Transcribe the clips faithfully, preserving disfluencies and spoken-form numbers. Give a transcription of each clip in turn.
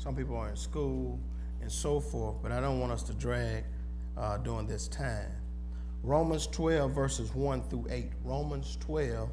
Some people are in school and so forth, but I don't want us to drag uh, during this time. Romans twelve, verses one through eight. Romans twelve,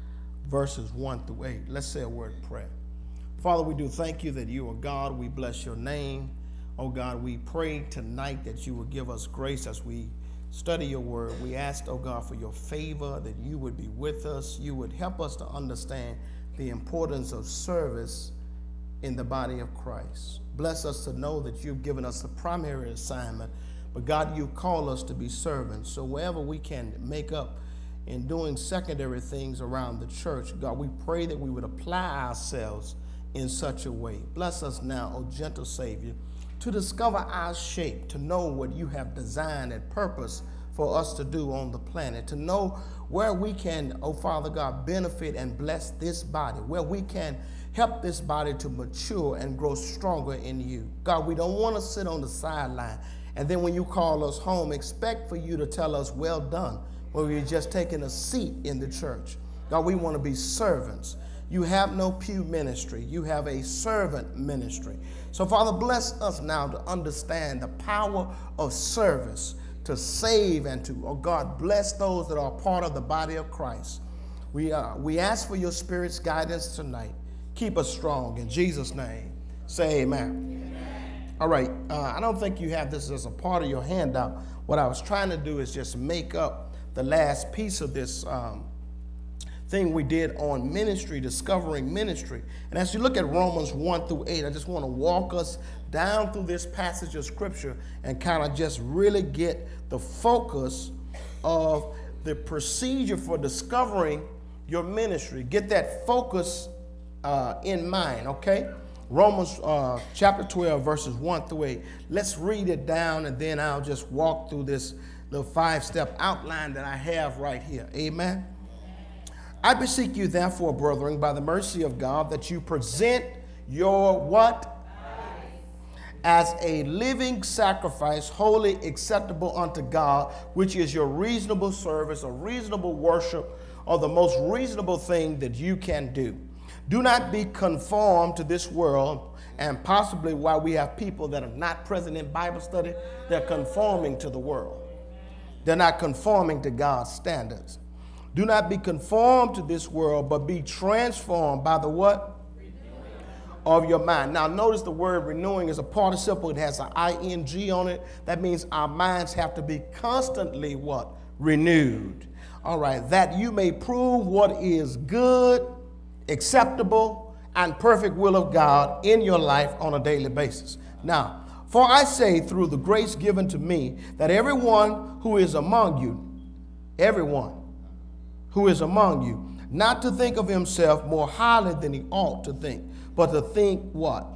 verses one through eight. Let's say a word of prayer. Father, we do thank you that you are God. We bless your name. Oh God, we pray tonight that you will give us grace as we study your word. We ask, oh God, for your favor, that you would be with us. You would help us to understand the importance of service in the body of Christ. Bless us to know that you've given us the primary assignment, but God, you call us to be servants. So wherever we can make up in doing secondary things around the church, God, we pray that we would apply ourselves in such a way. Bless us now, O gentle Savior, to discover our shape, to know what you have designed and purpose for us to do on the planet, to know where we can, oh Father God, benefit and bless this body, where we can help this body to mature and grow stronger in you. God, we don't want to sit on the sideline and then when you call us home, expect for you to tell us, well done, when we're just taking a seat in the church. God, we want to be servants. You have no pew ministry. You have a servant ministry. So, Father, bless us now to understand the power of service, to save and to, oh God, bless those that are part of the body of Christ. We, uh, we ask for your Spirit's guidance tonight. Keep us strong. In Jesus' name, say amen. Amen. All right. Uh, I don't think you have this as a part of your handout. What I was trying to do is just make up the last piece of this um, thing we did on ministry, discovering ministry. And as you look at Romans one through eight, I just want to walk us down through this passage of scripture and kind of just really get the focus of the procedure for discovering your ministry. Get that focus uh, in mind, okay? Romans uh, chapter twelve, verses one through eight. Let's read it down, and then I'll just walk through this little five-step outline that I have right here. Amen? I beseech you, therefore, brethren, by the mercy of God, that you present your what? As a living sacrifice, wholly acceptable unto God, which is your reasonable service, or reasonable worship, or the most reasonable thing that you can do. Do not be conformed to this world, and possibly why we have people that are not present in Bible study, they're conforming to the world. They're not conforming to God's standards. Do not be conformed to this world, but be transformed by the what? Renewing of your mind. Now, notice the word renewing is a participle. It has an I N G on it. That means our minds have to be constantly what? Renewed. All right, that you may prove what is good, acceptable, and perfect will of God in your life on a daily basis. Now, for I say through the grace given to me that everyone who is among you, everyone, who is among you, not to think of himself more highly than he ought to think, but to think what?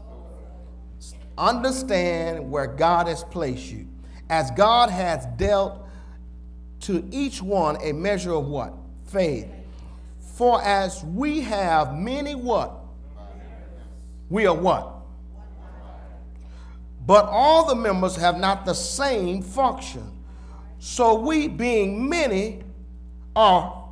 Understand where God has placed you, as God has dealt to each one a measure of what? Faith. For as we have many what? We are what? But all the members have not the same function. So we, being many, are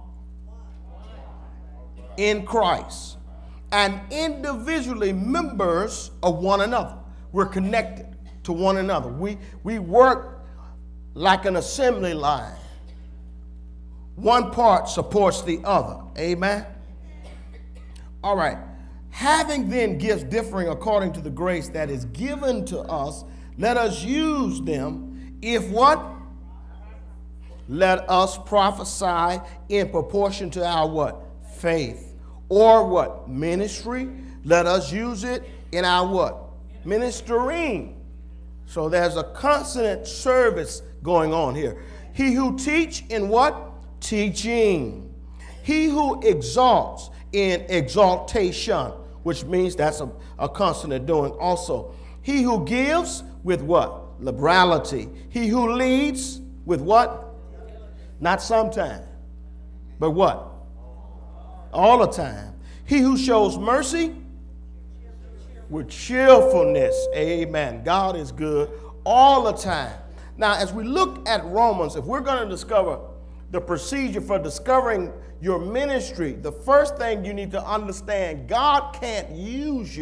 in Christ and individually members of one another. We're connected to one another. We, we work like an assembly line. One part supports the other. Amen. All right. Having then gifts differing according to the grace that is given to us, let us use them. If what? Let us prophesy in proportion to our what? Faith. Or what? Ministry. Let us use it in our what? Ministering. So there's a constant service going on here. He who teach in what? Teaching. He who exalts in exaltation, which means that's a, a constant doing also. He who gives with what? Liberality. He who leads with what? Not sometime, but what? All the time. He who shows mercy with cheerfulness. Amen. God is good all the time. Now, as we look at Romans, if we're going to discover the procedure for discovering your ministry, the first thing you need to understand, God can't use you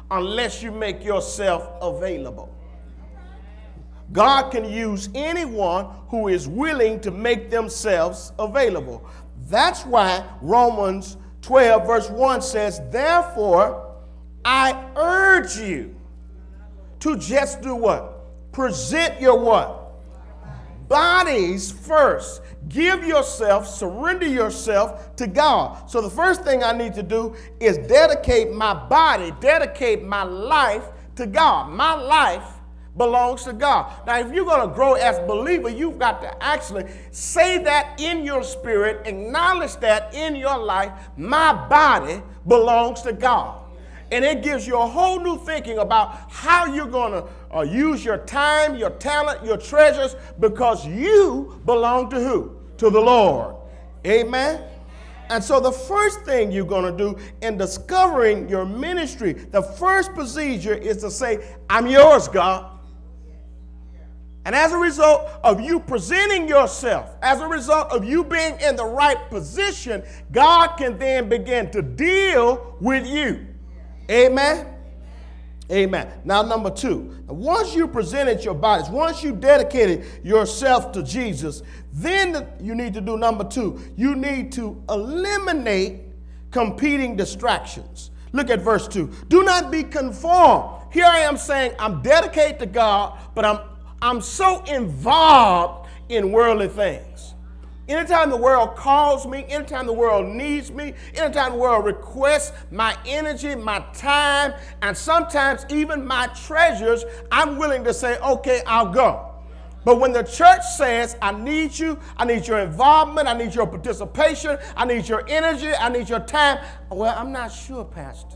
unless you make yourself available. God can use anyone who is willing to make themselves available. That's why Romans twelve verse one says, therefore, I urge you to just do what? Present your what? Bodies first. Give yourself, surrender yourself to God. So the first thing I need to do is dedicate my body, dedicate my life to God. My life belongs to God. Now, if you're going to grow as a believer, you've got to actually say that in your spirit, acknowledge that in your life, my body belongs to God. And it gives you a whole new thinking about how you're going to uh, use your time, your talent, your treasures, because you belong to who? To the Lord. Amen? And so the first thing you're going to do in discovering your ministry, the first procedure is to say, I'm yours, God. And as a result of you presenting yourself, as a result of you being in the right position, God can then begin to deal with you. Amen? Amen. Now, number two, once you presented your bodies, once you dedicated yourself to Jesus, then you need to do number two. You need to eliminate competing distractions. Look at verse two. Do not be conformed. Here I am saying I'm dedicated to God, but I'm I'm so involved in worldly things. Anytime the world calls me, anytime the world needs me, anytime the world requests my energy, my time, and sometimes even my treasures, I'm willing to say, okay, I'll go. But when the church says, I need you, I need your involvement, I need your participation, I need your energy, I need your time, well, I'm not sure, Pastor.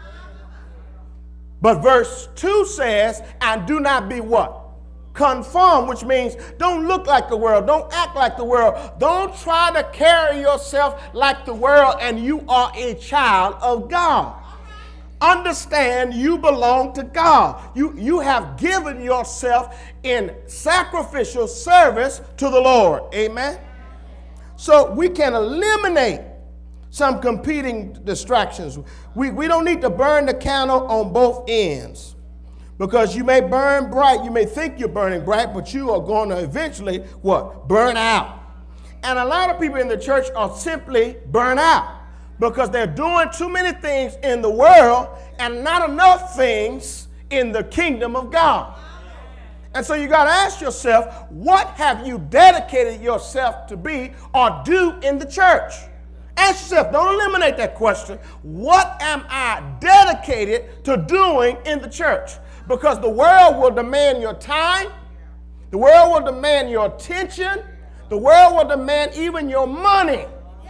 But verse two says, and do not be what? Conform, which means don't look like the world. Don't act like the world. Don't try to carry yourself like the world, and you are a child of God. Understand you belong to God. You, you have given yourself in sacrificial service to the Lord. Amen? So we can eliminate some competing distractions. We, we don't need to burn the candle on both ends. Because you may burn bright, you may think you're burning bright, but you are going to eventually, what? Burn out. And a lot of people in the church are simply burn out because they're doing too many things in the world and not enough things in the kingdom of God. And so you got to ask yourself, what have you dedicated yourself to be or do in the church? Ask yourself, don't eliminate that question. What am I dedicated to doing in the church? Because the world will demand your time. The world will demand your attention. The world will demand even your money.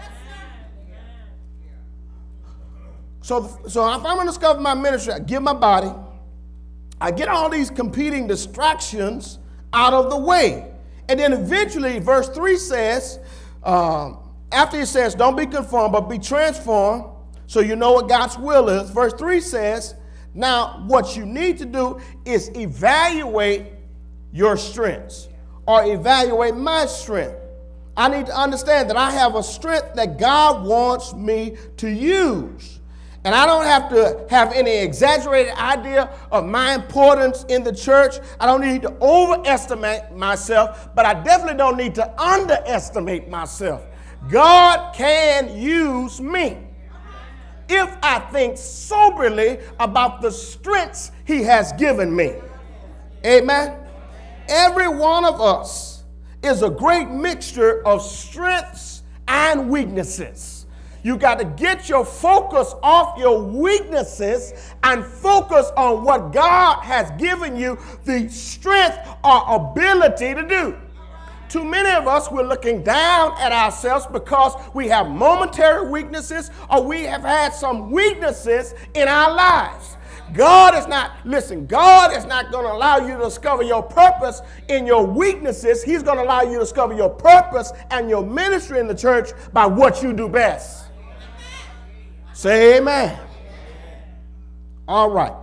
So, so if I'm going to discover my ministry, I give my body. I get all these competing distractions out of the way. And then eventually, verse three says, um, after he says, don't be conformed, but be transformed, so you know what God's will is. Verse three says, now, what you need to do is evaluate your strengths or evaluate my strength. I need to understand that I have a strength that God wants me to use. And I don't have to have any exaggerated idea of my importance in the church. I don't need to overestimate myself, but I definitely don't need to underestimate myself. God can use me if I think soberly about the strengths he has given me. Amen. Every one of us is a great mixture of strengths and weaknesses. You got to get your focus off your weaknesses and focus on what God has given you the strength or ability to do. Too many of us, we're looking down at ourselves because we have momentary weaknesses or we have had some weaknesses in our lives. God is not, listen, God is not going to allow you to discover your purpose in your weaknesses. He's going to allow you to discover your purpose and your ministry in the church by what you do best. Say amen. All right.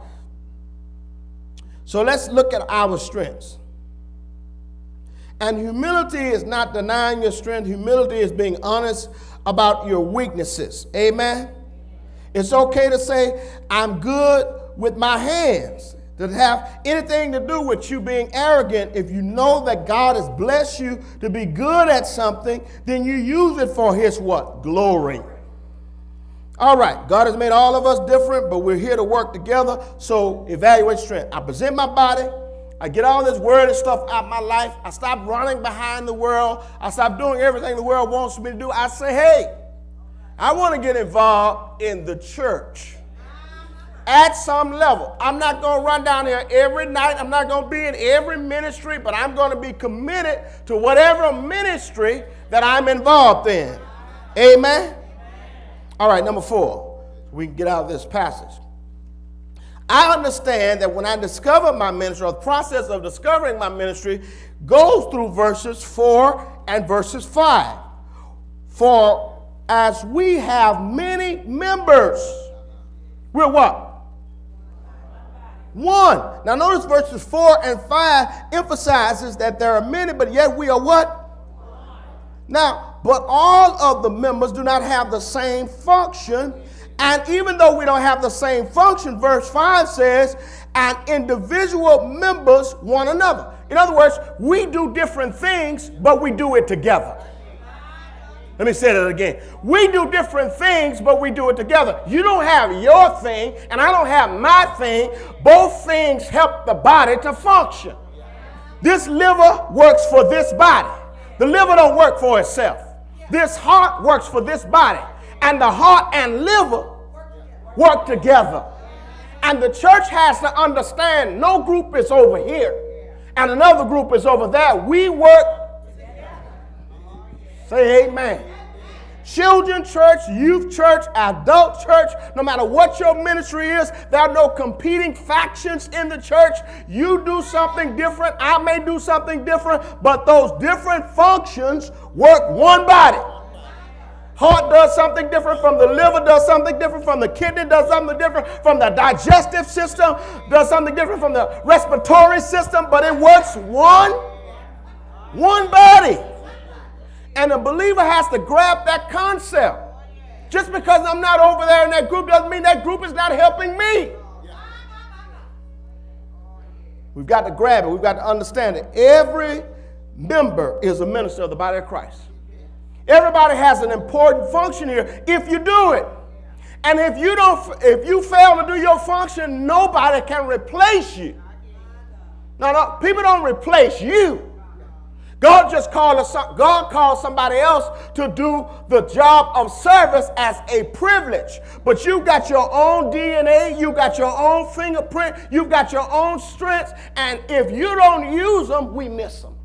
So let's look at our strengths. And humility is not denying your strength. Humility is being honest about your weaknesses. Amen? It's okay to say, I'm good with my hands, to have anything to do with you being arrogant. If you know that God has blessed you to be good at something, then you use it for his what? Glory. All right, God has made all of us different, but we're here to work together. So evaluate strength. I present my body. I get all this worldly stuff out of my life. I stop running behind the world. I stop doing everything the world wants me to do. I say, hey, I want to get involved in the church at some level. I'm not going to run down here every night. I'm not going to be in every ministry, but I'm going to be committed to whatever ministry that I'm involved in. Amen? All right, number four. We can get out of this passage. I understand that when I discover my ministry, or the process of discovering my ministry goes through verses four and verses five. For as we have many members, we're what? One. Now notice verses four and five emphasizes that there are many, but yet we are what? Now, but all of the members do not have the same function. And even though we don't have the same function, verse five says, and individual members one another. In other words, we do different things, but we do it together. Let me say that again. We do different things, but we do it together. You don't have your thing, and I don't have my thing. Both things help the body to function. This liver works for this body. The liver don't work for itself. This heart works for this body. And the heart and liver work together. And the church has to understand no group is over here and another group is over there. We work. Say amen. Children church, youth church, adult church, no matter what your ministry is, there are no competing factions in the church. You do something different, I may do something different, but those different functions work one body. Heart does something different from the liver, does something different from the kidney, does something different from the digestive system, does something different from the respiratory system, but it works one, one body. And a believer has to grab that concept. Just because I'm not over there in that group doesn't mean that group is not helping me. We've got to grab it. We've got to understand it. Every member is a minister of the body of Christ. Everybody has an important function here if you do it. And if you don't, if you fail to do your function, nobody can replace you. No, no, people don't replace you. God just called us, God called somebody else to do the job of service as a privilege. But you've got your own D N A, you've got your own fingerprint, you've got your own strengths, and if you don't use them, we miss them.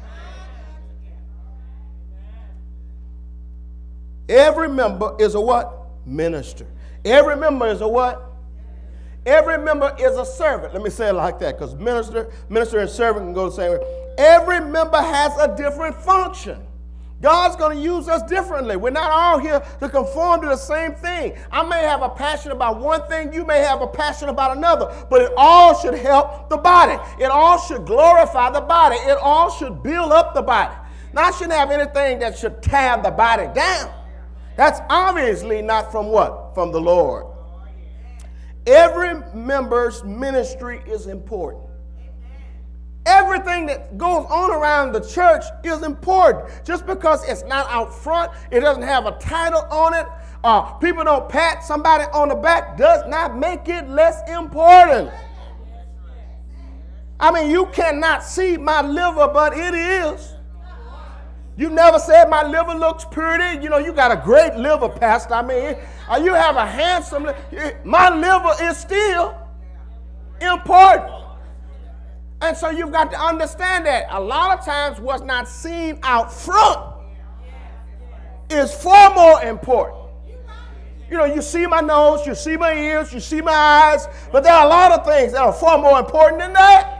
Every member is a what? Minister. Every member is a what? Every member is a servant. Let me say it like that, because minister, minister and servant can go the same way. Every member has a different function. God's going to use us differently. We're not all here to conform to the same thing. I may have a passion about one thing. You may have a passion about another. But it all should help the body. It all should glorify the body. It all should build up the body. Now, I shouldn't have anything that should tear the body down. That's obviously not from what? From the Lord. Every member's ministry is important. Everything that goes on around the church is important. Just because it's not out front, it doesn't have a title on it, uh, people don't pat somebody on the back, does not make it less important. I mean, you cannot see my liver, but it is. You never said my liver looks pretty. You know, you got a great liver, Pastor. I mean, uh, you have a handsome liver. My liver is still important. And so you've got to understand that a lot of times what's not seen out front is far more important. You know, you see my nose, you see my ears, you see my eyes, but there are a lot of things that are far more important than that.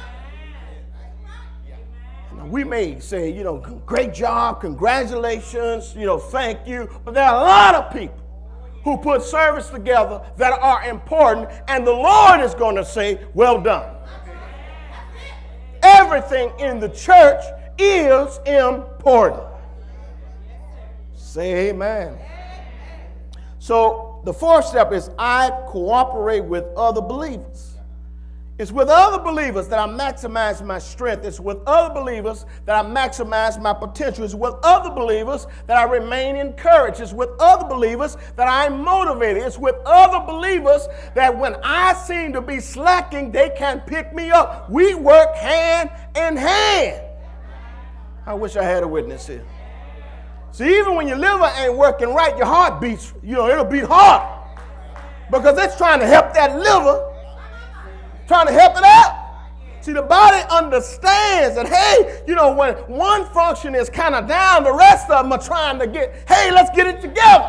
We may say, you know, great job, congratulations, you know, thank you. But there are a lot of people who put service together that are important, and the Lord is going to say, well done. Everything in the church is important. Say amen. So the fourth step is I cooperate with other believers. It's with other believers that I maximize my strength. It's with other believers that I maximize my potential. It's with other believers that I remain encouraged. It's with other believers that I'm motivated. It's with other believers that when I seem to be slacking, they can pick me up. We work hand in hand. I wish I had a witness here. See, even when your liver ain't working right, your heart beats, you know, it'll beat hard because it's trying to help that liver, trying to help it out. See, the body understands that, hey, you know, when one function is kind of down, the rest of them are trying to get, hey, let's get it together.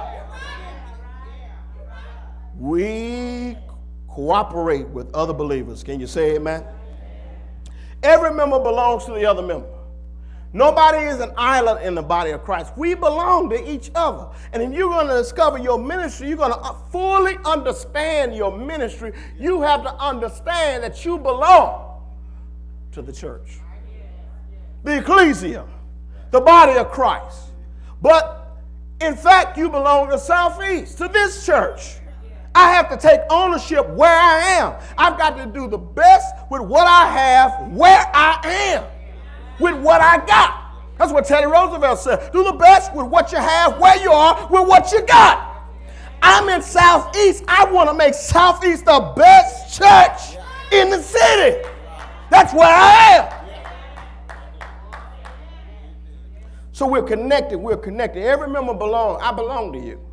We cooperate with other believers. Can you say amen? Every member belongs to the other member. Nobody is an island in the body of Christ. We belong to each other. And if you're going to discover your ministry, you're going to fully understand your ministry. You have to understand that you belong to the church, the ecclesia, the body of Christ. But in fact, you belong to Southeast, to this church. I have to take ownership where I am. I've got to do the best with what I have where I am. With what I got. That's what Teddy Roosevelt said. Do the best with what you have, where you are, with what you got. I'm in Southeast. I want to make Southeast the best church in the city. That's where I am. So we're connected. We're connected. Every member belongs. I belong to you.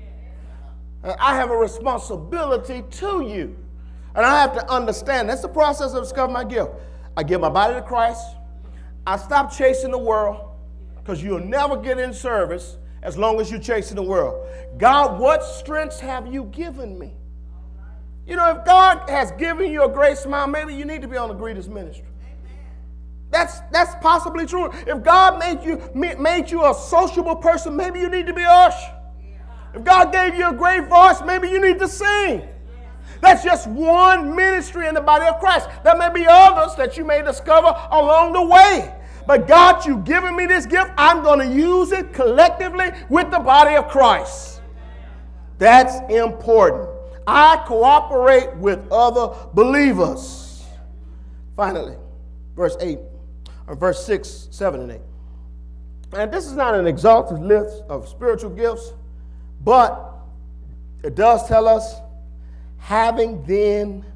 And I have a responsibility to you. And I have to understand. That's the process of discovering my gift. I give my body to Christ. I stop chasing the world because you'll never get in service as long as you're chasing the world. God, what strengths have you given me? You know, if God has given you a great smile, maybe you need to be on the greeters ministry. That's, that's possibly true. If God made you, made you a sociable person, maybe you need to be an usher. If God gave you a great voice, maybe you need to sing. That's just one ministry in the body of Christ. There may be others that you may discover along the way. But God, you've given me this gift. I'm going to use it collectively with the body of Christ. That's important. I cooperate with other believers. Finally, verse eight, or verse six, seven, and eight. And this is not an exhaustive list of spiritual gifts, but it does tell us, having then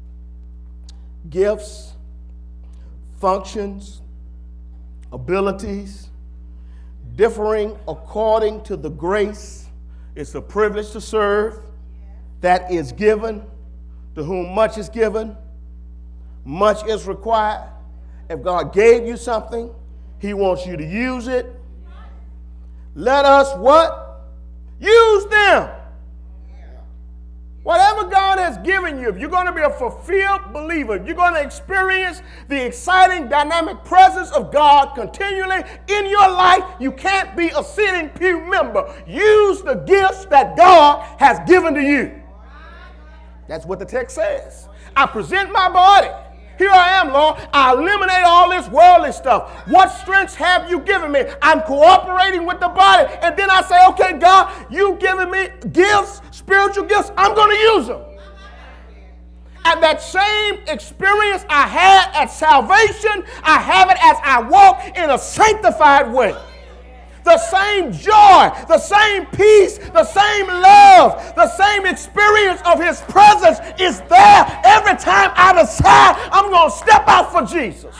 gifts, functions, abilities, differing according to the grace, it's a privilege to serve, that is given, to whom much is given, much is required. If God gave you something, he wants you to use it. Let us what? Use them. Whatever God has given you, if you're going to be a fulfilled believer, if you're going to experience the exciting, dynamic presence of God continually in your life, you can't be a sitting pew member. Use the gifts that God has given to you. That's what the text says. I present my body. Here I am, Lord. I eliminate all this worldly stuff. What strengths have you given me? I'm cooperating with the body. And then I say, okay, God, you've given me gifts, spiritual gifts. I'm going to use them. And that same experience I had at salvation, I have it as I walk in a sanctified way. The same joy, the same peace, the same love, the same experience of his presence is there every time I decide I'm going to step out for Jesus.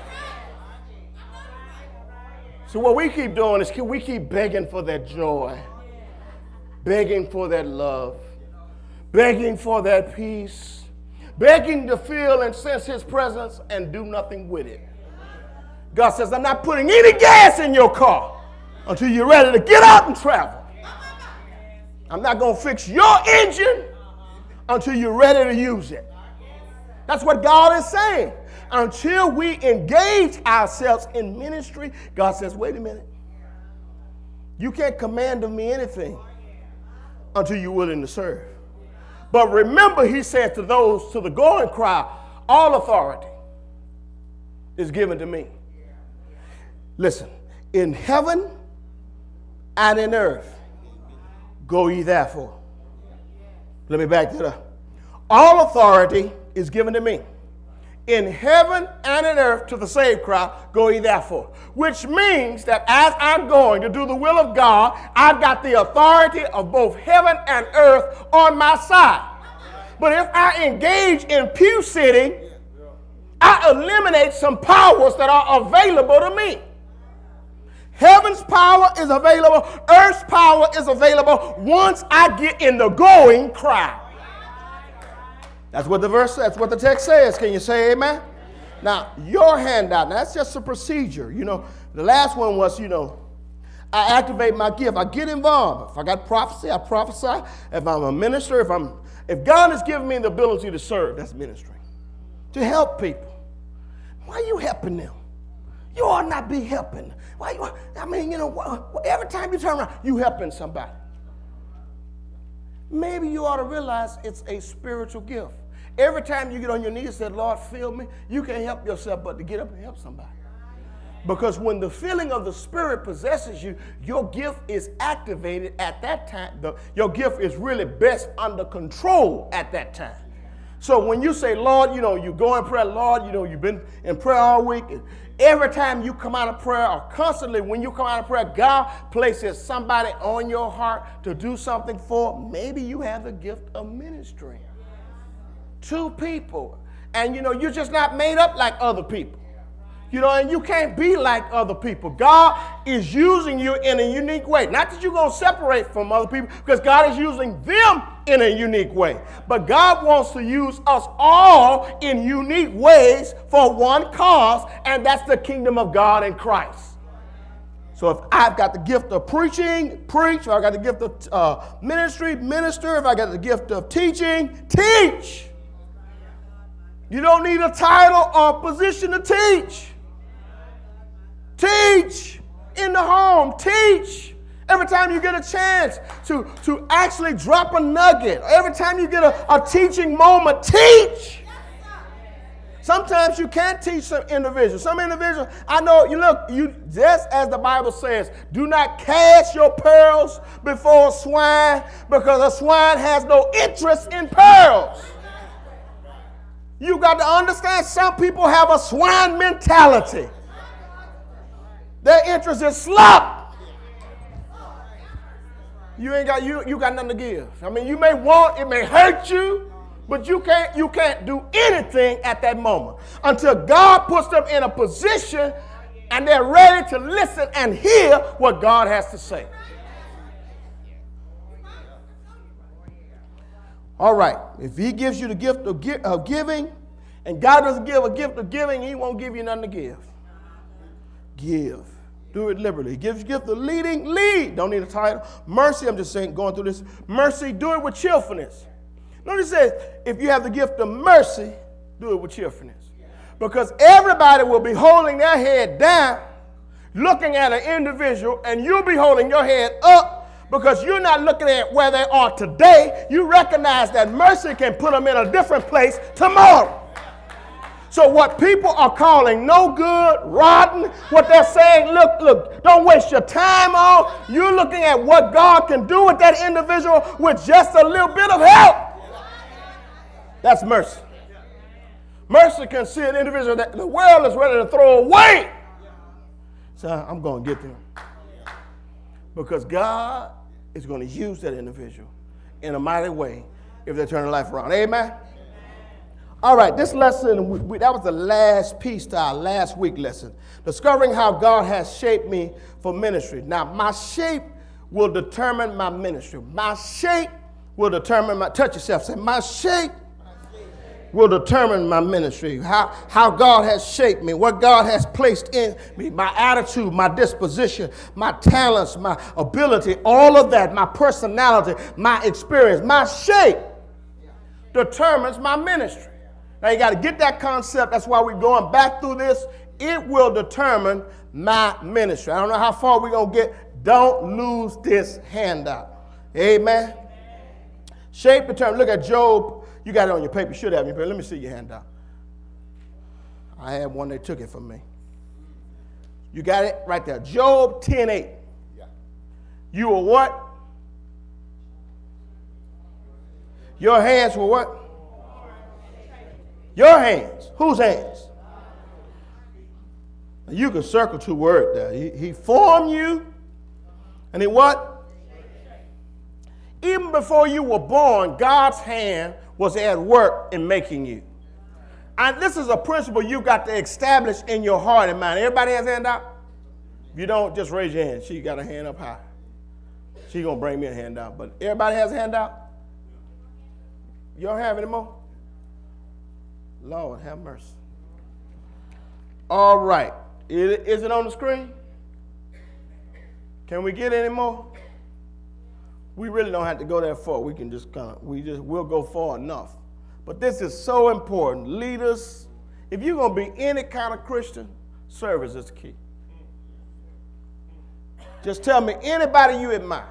So what we keep doing is we keep begging for that joy, begging for that love, begging for that peace, begging to feel and sense his presence and do nothing with it. God says, I'm not putting any gas in your car until you're ready to get out and travel. I'm not going to fix your engine until you're ready to use it. That's what God is saying. Until we engage ourselves in ministry, God says, wait a minute. You can't command of me anything until you're willing to serve. But remember, he said to those, to the going crowd, all authority is given to me. Listen, in heaven and in earth, go ye therefore. Let me back that up. All authority is given to me in heaven and in earth to the saved crowd, go ye therefore. Which means that as I'm going to do the will of God, I've got the authority of both heaven and earth on my side. But if I engage in pew sitting, I eliminate some powers that are available to me. Heaven's power is available, earth's power is available once I get in the going crowd. That's what the verse, that's what the text says. Can you say amen? Now, your handout, now that's just a procedure. You know, the last one was, you know, I activate my gift. I get involved. If I got prophecy, I prophesy. If I'm a minister, if I'm, if God has given me the ability to serve, that's ministry. To help people. Why are you helping them? You ought not be helping. Why you, I mean, you know, every time you turn around, you helping somebody. Maybe you ought to realize it's a spiritual gift. Every time you get on your knees and say, Lord, fill me, you can't help yourself but to get up and help somebody. Because when the feeling of the Spirit possesses you, your gift is activated at that time. The, your gift is really best under control at that time. So when you say, Lord, you know, you go in prayer, Lord, you know, you've been in prayer all week. Every time you come out of prayer, or constantly when you come out of prayer, God places somebody on your heart to do something for. Maybe you have the gift of ministry to people. And, you know, you're just not made up like other people. You know, and you can't be like other people. God is using you in a unique way. Not that you're going to separate from other people, because God is using them in a unique way. But God wants to use us all in unique ways for one cause, and that's the kingdom of God in Christ. So if I've got the gift of preaching, preach. If I've got the gift of uh, ministry, minister. If I got the gift of teaching, teach. You don't need a title or position to teach. Teach in the home. Teach. Every time you get a chance to, to actually drop a nugget, every time you get a, a teaching moment, teach. Sometimes you can't teach some individuals. Some individuals, I know, you look, you just as the Bible says, do not cast your pearls before a swine, because a swine has no interest in pearls. You got to understand, some people have a swine mentality. Their interest is slop. You ain't got you you got nothing to give. I mean, you may want, it may hurt you, but you can't you can't do anything at that moment until God puts them in a position and they're ready to listen and hear what God has to say. All right, if he gives you the gift of, gi- of giving, and God doesn't give a gift of giving, he won't give you nothing to give. Give. Do it liberally. He gives you gift of leading, lead. Don't need a title. Mercy, I'm just saying, going through this. Mercy, do it with cheerfulness. Notice it says, if you have the gift of mercy, do it with cheerfulness. Because everybody will be holding their head down, looking at an individual, and you'll be holding your head up, because you're not looking at where they are today. You recognize that mercy can put them in a different place tomorrow. So what people are calling no good, rotten, what they're saying, look, look, don't waste your time on. You're looking at what God can do with that individual with just a little bit of help. That's mercy. Mercy can see an individual that the world is ready to throw away. So I'm going to get them. Because God is going to use that individual in a mighty way if they turn their life around. Amen? All right, this lesson, we, we, that was the last piece to our last week lesson. Discovering how God has shaped me for ministry. Now, my shape will determine my ministry. My shape will determine my, touch yourself, say, my shape will determine my ministry. How, how God has shaped me, what God has placed in me, my attitude, my disposition, my talents, my ability, all of that, my personality, my experience, my shape determines my ministry. Now you got to get that concept. That's why we're going back through this. It will determine my ministry. I don't know how far we're going to get. Don't lose this handout. Amen. Shape determines. Look at Job. You got it on your paper. You should have your paper. Let me see your handout. I had one. They took it from me. You got it right there. Job ten eight. You are what? Your hands were what? Your hands. Whose hands? You can circle two words there. He, he formed you, and he what? Even before you were born, God's hand was at work in making you. And this is a principle you've got to establish in your heart and mind. Everybody has a hand out? If you don't, just raise your hand. She got a hand up high. She's going to bring me a handout. But everybody has a handout? You don't have any more? Lord, have mercy. All right. Is it on the screen? Can we get any more? We really don't have to go that far. We can just kind of, we just, we'll go far enough. But this is so important. Leaders, if you're going to be any kind of Christian, service is the key. Just tell me anybody you admire.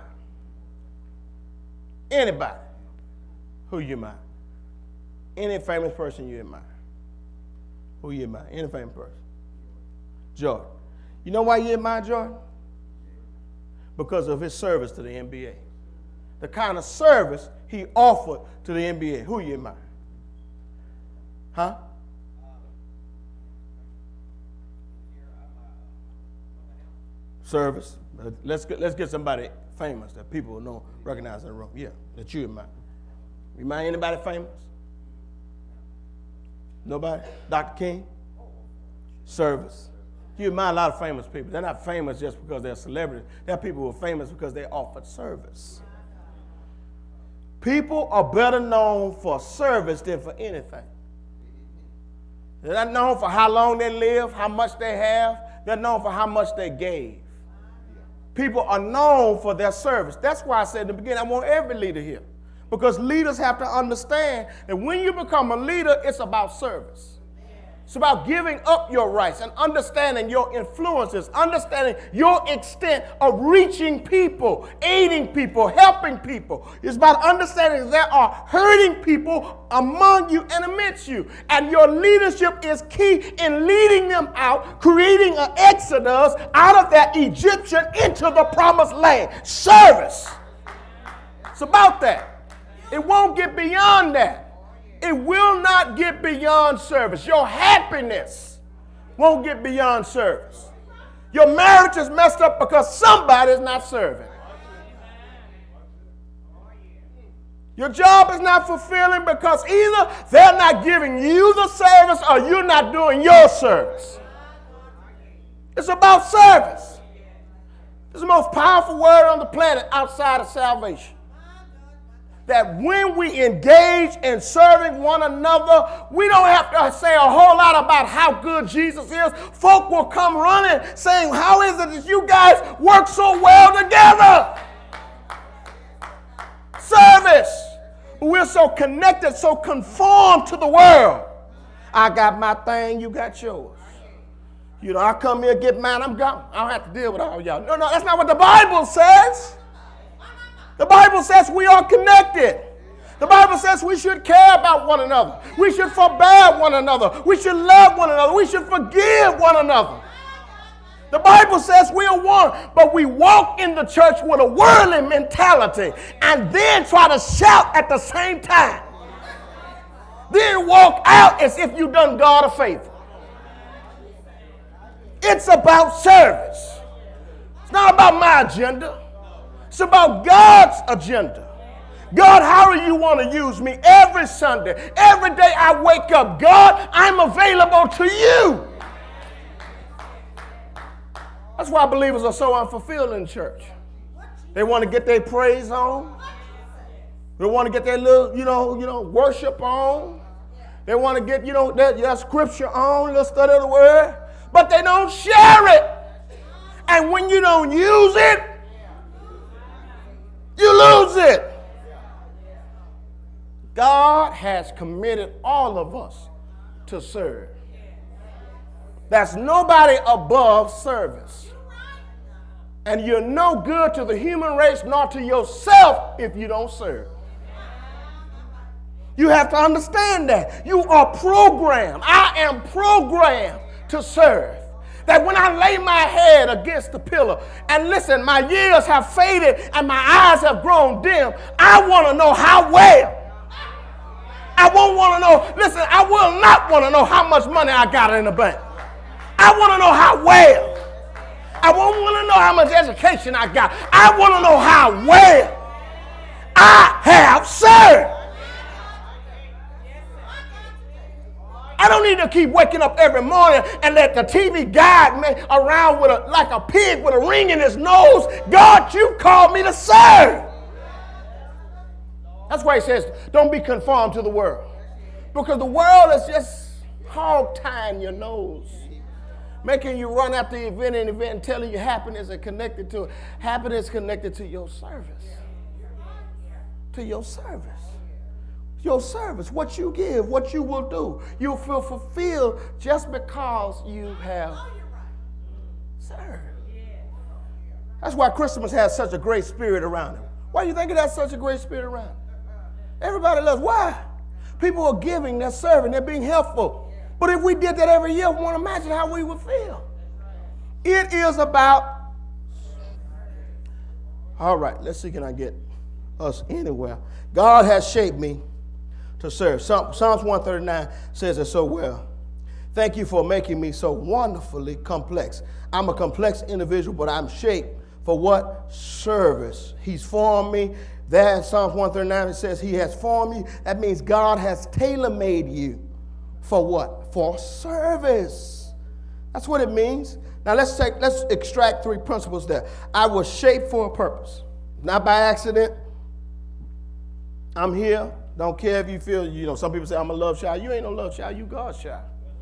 Anybody who you admire. Any famous person you admire. Who you admire. Any famous person. Jordan. You know why you admire Jordan? Because of his service to the N B A. The kind of service he offered to the N B A. Who you admire? Huh? Service. Let's get, let's get somebody famous that people know, recognize in the room. Yeah, that you admire. You admire anybody famous? Nobody? Doctor King? Service. You admire a lot of famous people. They're not famous just because they're celebrities. They're people who are famous because they offered service. People are better known for service than for anything. They're not known for how long they live, how much they have. They're known for how much they gave. People are known for their service. That's why I said in the beginning, I want every leader here. Because leaders have to understand that when you become a leader, it's about service. It's about giving up your rights and understanding your influences, understanding your extent of reaching people, aiding people, helping people. It's about understanding that there are hurting people among you and amidst you. And your leadership is key in leading them out, creating an exodus out of that Egyptian into the promised land. Service. It's about that. It won't get beyond that. It will not get beyond service. Your happiness won't get beyond service. Your marriage is messed up because somebody is not serving. Your job is not fulfilling because either they're not giving you the service or you're not doing your service. It's about service. It's the most powerful word on the planet outside of salvation. That when we engage in serving one another, we don't have to say a whole lot about how good Jesus is. Folk will come running saying, how is it that you guys work so well together? Service. We're so connected, so conformed to the world. I got my thing, you got yours. You know, I come here, get mine, I'm gone. I don't have to deal with all y'all. No, no, that's not what the Bible says. The Bible says we are connected. The Bible says we should care about one another. We should forbear one another. We should love one another. We should forgive one another. The Bible says we are one, but we walk in the church with a worldly mentality and then try to shout at the same time. Then walk out as if you've done God a favor. It's about service. It's not about my agenda. It's about God's agenda. God, how do you want to use me every Sunday? Every day I wake up, God, I'm available to you. That's why believers are so unfulfilled in church. They want to get their praise on. They want to get their little, you know, you know, worship on. They want to get, you know, their, their scripture on, a little study of the word. But they don't share it. And when you don't use it, you lose it. God has committed all of us to serve. That's nobody above service. And you're no good to the human race nor to yourself if you don't serve. You have to understand that. You are programmed. I am programmed to serve. That when I lay my head against the pillow, and listen, my years have faded and my eyes have grown dim, I want to know how well I won't want to know, listen, I will not want to know how much money I got in the bank. I want to know how well. I won't want to know how much education I got. I want to know how well I have served. I don't need to keep waking up every morning and let the T V guide me around with a, like a pig with a ring in his nose. God, you called me to serve. That's why he says, don't be conformed to the world. Because the world is just hog tying your nose, making you run after event and event and telling you happiness is connected to happiness connected to your service. To your service. Your service, what you give, what you will do. You'll feel fulfilled just because you have served. That's why Christmas has such a great spirit around it. Why do you think it has such a great spirit around it? Everybody loves. Why? People are giving, they're serving, they're being helpful. But if we did that every year, we want to imagine how we would feel. It is about. All right, let's see, can I get us anywhere? God has shaped me to serve. Psalms one thirty-nine says it so well. Thank you for making me so wonderfully complex. I'm a complex individual, but I'm shaped for what? Service. He's formed me. There in Psalms one thirty-nine, it says he has formed you. That means God has tailor-made you for what? For service. That's what it means. Now let's take, let's extract three principles there. I was shaped for a purpose. Not by accident. I'm here. Don't care if you feel, you know, some people say I'm a love child. You ain't no love child. You God's child.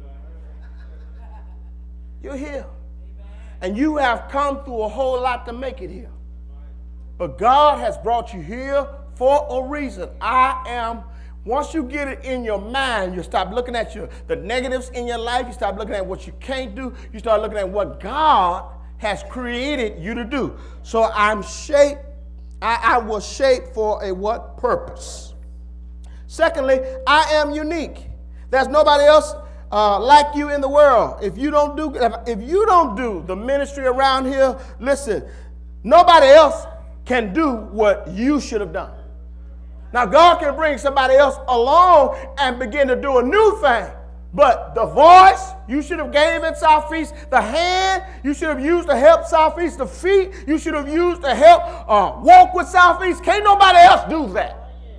You're here. And you have come through a whole lot to make it here. But God has brought you here for a reason. I am, once you get it in your mind, you stop looking at your, the negatives in your life. You stop looking at what you can't do. You start looking at what God has created you to do. So I'm shaped, I, I was shaped for a what? Purpose. Secondly, I am unique. There's nobody else uh, like you in the world. If you don't do, if, if you don't do the ministry around here, listen, nobody else can do what you should have done. Now, God can bring somebody else along and begin to do a new thing. But the voice, you should have gave at Southeast. The hand, you should have used to help Southeast. The feet, you should have used to help uh, walk with Southeast. Can't nobody else do that.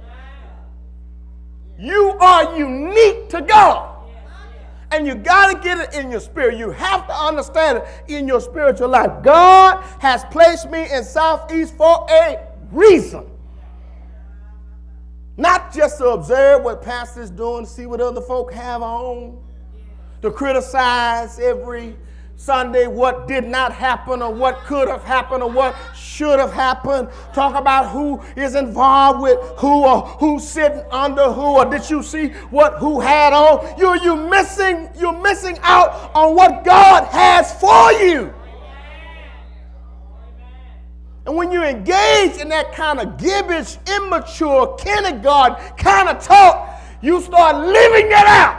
You are unique to God. And you got to get it in your spirit. You have to understand it in your spiritual life. God has placed me in Southeast for a reason. Not just to observe what pastors doing, see what other folk have on, to criticize every Sunday what did not happen or what could have happened or what should have happened. Talk about who is involved with who or who's sitting under who, or did you see what who had on? You're, you missing, you're missing out on what God has for you. And when you engage in that kind of gibbish, immature, kindergarten kind of talk, you start living it out.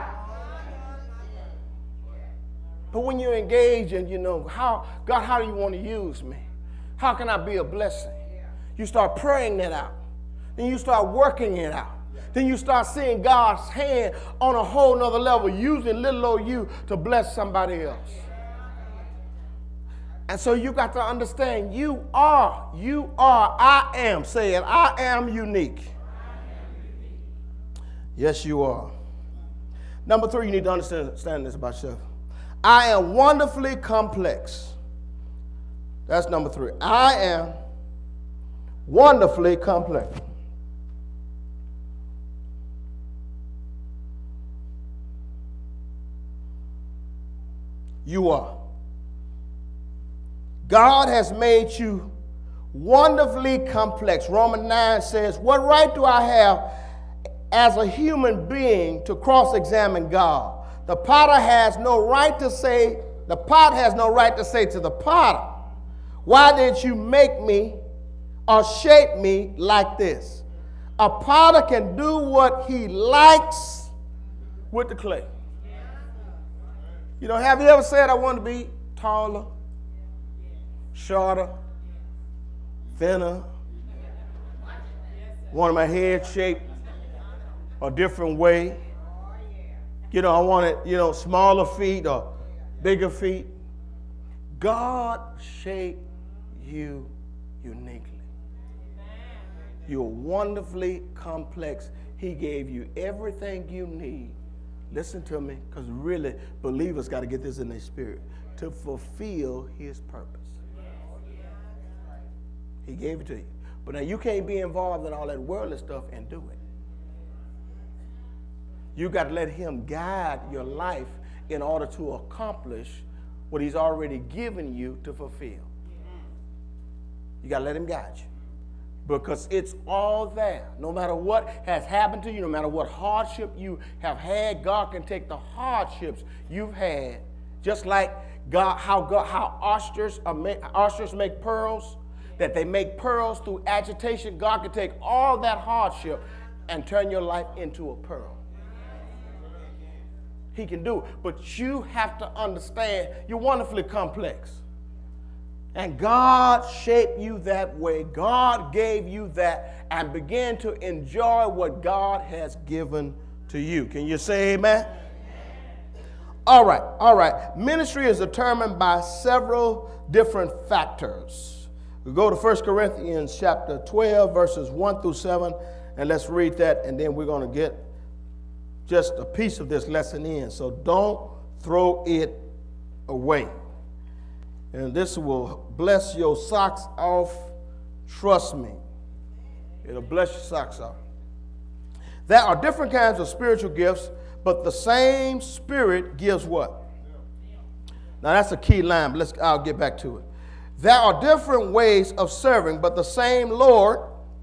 But when you engage in, you know, how, God, how do you want to use me? How can I be a blessing? You start praying that out. Then you start working it out. Then you start seeing God's hand on a whole nother level, using little old you to bless somebody else. And so you got to understand, you are, you are, I am, say it, I am unique. Yes, you are. Number three, you need to understand, understand this about yourself. I am wonderfully complex. That's number three. I am wonderfully complex. You are. God has made you wonderfully complex. Romans nine says, what right do I have as a human being to cross-examine God? The potter has no right to say, the pot has no right to say to the potter, why did you make me or shape me like this? A potter can do what he likes with the clay. You know, have you ever said, I want to be taller, shorter, thinner, wanted my head shaped a different way. You know, I wanted, you know, smaller feet or bigger feet. God shaped you uniquely. You're wonderfully complex. He gave you everything you need. Listen to me, because really, believers got to get this in their spirit, to fulfill his purpose. He gave it to you. But now you can't be involved in all that worldly stuff and do it. You got to let him guide your life in order to accomplish what he's already given you to fulfill. You got to let him guide you. Because it's all there. No matter what has happened to you, no matter what hardship you have had, God can take the hardships you've had, just like God, how God, how oysters, are make, oysters make pearls, that they make pearls through agitation. God can take all that hardship and turn your life into a pearl. He can do it. But you have to understand you're wonderfully complex. And God shaped you that way. God gave you that, and begin to enjoy what God has given to you. Can you say amen? Amen. All right, all right. Ministry is determined by several different factors. We go to First Corinthians chapter twelve, verses one through seven, and let's read that, and then we're going to get just a piece of this lesson in. So don't throw it away. And this will bless your socks off. Trust me. It'll bless your socks off. There are different kinds of spiritual gifts, but the same Spirit gives what? Now that's a key line, but let's, I'll get back to it. There are different ways of serving, but the same Lord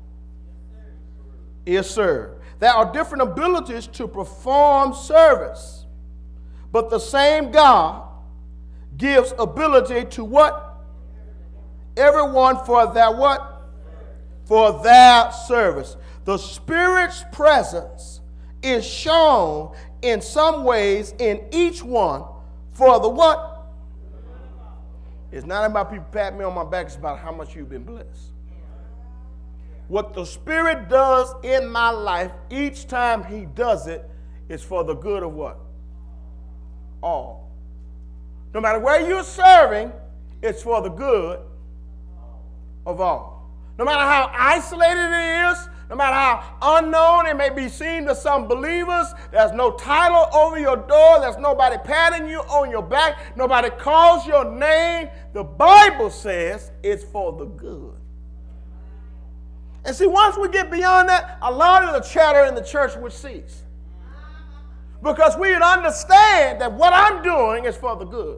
is served. There are different abilities to perform service, but the same God gives ability to what? Everyone for their what? For their service. The Spirit's presence is shown in some ways in each one for the what? It's not about people patting me on my back. It's about how much you've been blessed. What the Spirit does in my life, each time he does it, is for the good of what? All. No matter where you're serving, it's for the good of all. No matter how isolated it is, no matter how unknown it may be seen to some believers, there's no title over your door, there's nobody patting you on your back, nobody calls your name. The Bible says it's for the good. And see, once we get beyond that, a lot of the chatter in the church would cease. Because we would understand that what I'm doing is for the good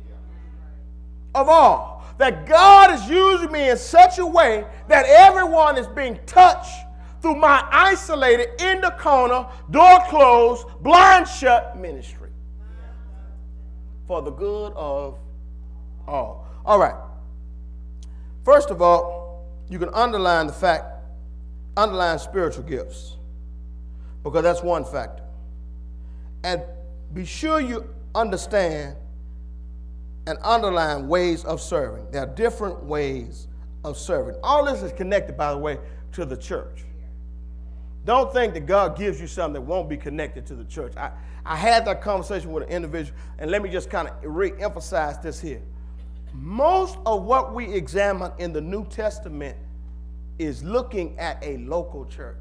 of all. That God is using me in such a way that everyone is being touched through my isolated, in the corner, door closed, blind shut ministry. For the good of all. All right. First of all, you can underline the fact, underline spiritual gifts, because that's one factor. And be sure you understand and underline ways of serving. There are different ways of serving. All this is connected, by the way, to the church. Don't think that God gives you something that won't be connected to the church. I, I had that conversation with an individual, and let me just kind of re-emphasize this here. Most of what we examine in the New Testament is looking at a local church.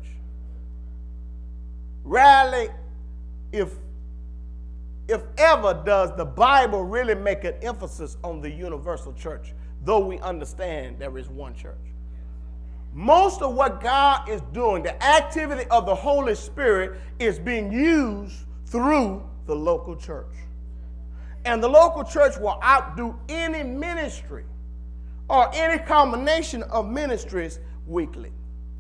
Rarely, if If ever, does the Bible really make an emphasis on the universal church, though we understand there is one church. Most of what God is doing, the activity of the Holy Spirit, is being used through the local church. And the local church will outdo any ministry or any combination of ministries weekly.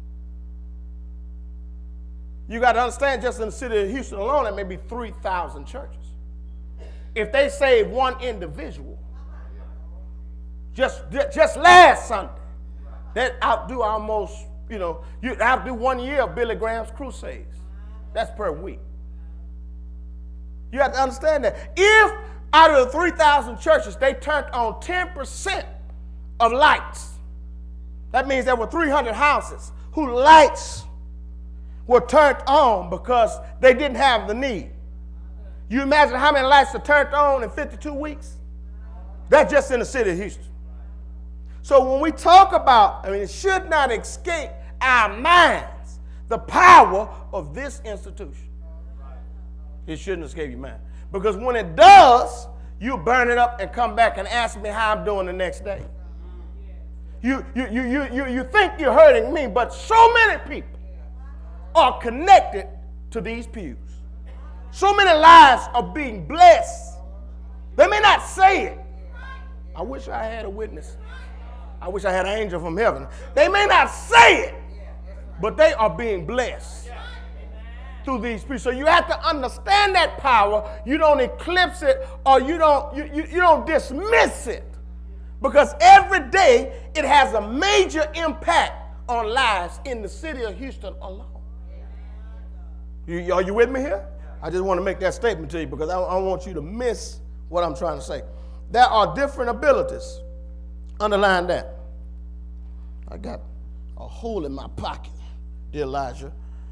You got to understand, just in the city of Houston alone, there may be three thousand churches. If they save one individual, just, just last Sunday, that outdo almost, you know, you outdo one year of Billy Graham's crusades. That's per week. You have to understand that. If out of the three thousand churches, they turned on ten percent of lights, that means there were three hundred houses whose lights were turned on because they didn't have the need. You imagine how many lights are turned on in fifty-two weeks? That's just in the city of Houston. So when we talk about, I mean, it should not escape our minds the power of this institution. It shouldn't escape your mind. Because when it does, you burn it up and come back and ask me how I'm doing the next day. You, you, you, you, you, you think you're hurting me, but so many people are connected to these pews. So many lives are being blessed. They may not say it. I wish I had a witness. I wish I had an angel from heaven. They may not say it, but they are being blessed through these pews. So you have to understand that power. You don't eclipse it, or you don't, you, you, you don't dismiss it. Because every day it has a major impact on lives in the city of Houston alone. You, are you with me here? I just want to make that statement to you because I, I don't want you to miss what I'm trying to say. There are different abilities. Underline that. I got a hole in my pocket, dear Elijah.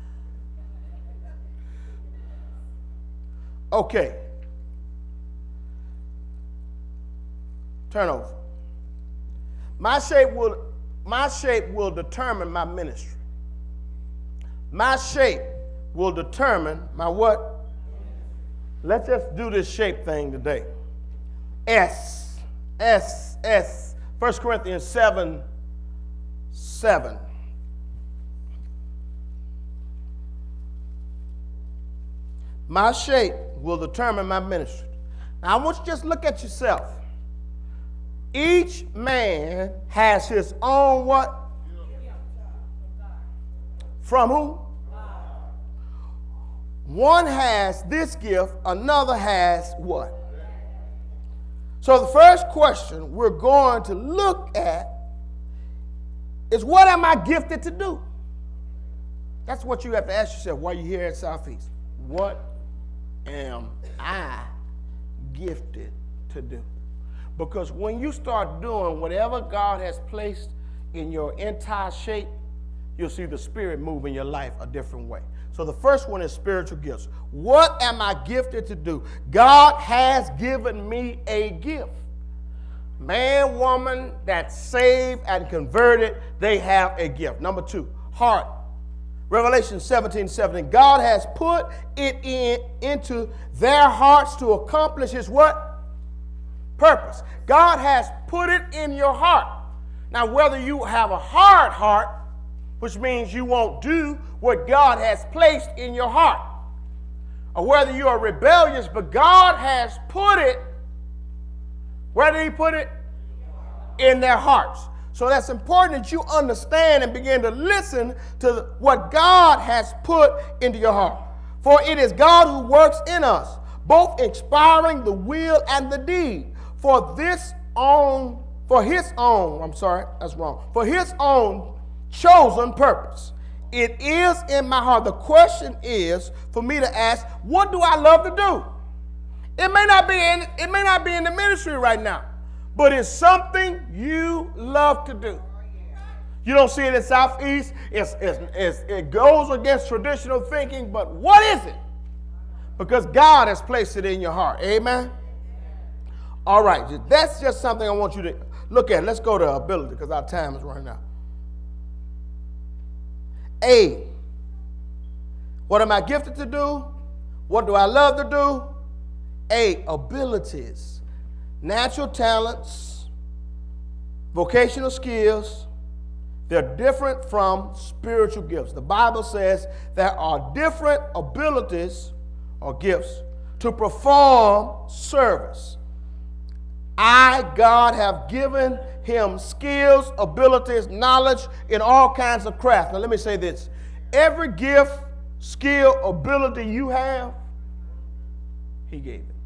Okay. Turn over. My shape will, my shape will determine my ministry. My shape will determine my what? Let's just do this shape thing today. S, S, S. First Corinthians seven, seven. My shape will determine my ministry. Now I want you to just look at yourself. Each man has his own what? From who? One has this gift, another has what? So the first question we're going to look at is, what am I gifted to do? That's what you have to ask yourself while you're here at Southeast. What am I gifted to do? Because when you start doing whatever God has placed in your entire shape, you'll see the Spirit move in your life a different way. So the first one is spiritual gifts. What am I gifted to do? God has given me a gift. Man, woman that's saved and converted, they have a gift. Number two, heart. Revelation seventeen, seventeen. God has put it in into their hearts to accomplish his what? Purpose. God has put it in your heart. Now, whether you have a hard heart, which means you won't do what God has placed in your heart, or whether you are rebellious, but God has put it, where did he put it? In their hearts. So that's important that you understand and begin to listen to what God has put into your heart. For it is God who works in us, both inspiring the will and the deed, for this own, for his own, I'm sorry, that's wrong, for his own chosen purpose. It is in my heart. The question is for me to ask, what do I love to do? It may not be in, it may not be in the ministry right now, but it's something you love to do. You don't see it in Southeast. It's, it's, it's, it goes against traditional thinking, but what is it? Because God has placed it in your heart. Amen? All right, that's just something I want you to look at. Let's go to ability because our time is running out. A, what am I gifted to do? What do I love to do? A, abilities, natural talents, vocational skills. They're different from spiritual gifts. The Bible says there are different abilities or gifts to perform service. I, God, have given him skills, abilities, knowledge in all kinds of crafts. Now let me say this. Every gift, skill, ability you have, he gave it.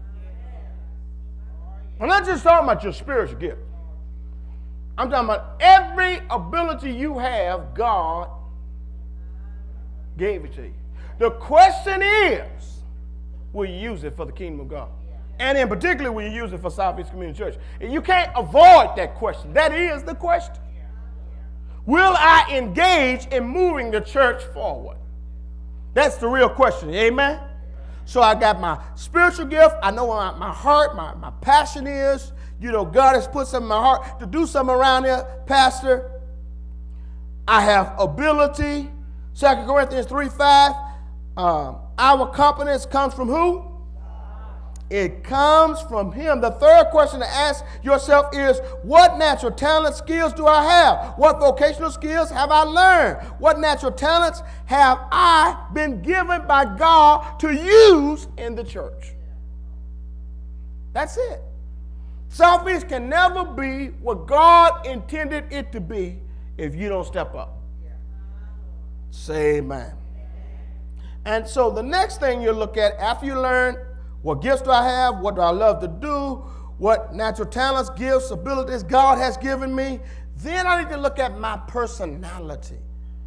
I'm not just talking about your spiritual gift. I'm talking about every ability you have, God gave it to you. The question is, will you use it for the kingdom of God? And in particular, will you use it for Southeast Community Church? And you can't avoid that question. That is the question. Will I engage in moving the church forward? That's the real question. Amen? So I got my spiritual gift. I know what my, my heart, my, my passion is. You know, God has put something in my heart to do something around here, Pastor. I have ability. Second Corinthians three five. Um, our confidence comes from who? It comes from him. The third question to ask yourself is, what natural talent skills do I have? What vocational skills have I learned? What natural talents have I been given by God to use in the church? That's it. Southeast can never be what God intended it to be if you don't step up. Say amen. And so the next thing you look at after you learn what gifts do I have, what do I love to do, what natural talents, gifts, abilities God has given me, then I need to look at my personality.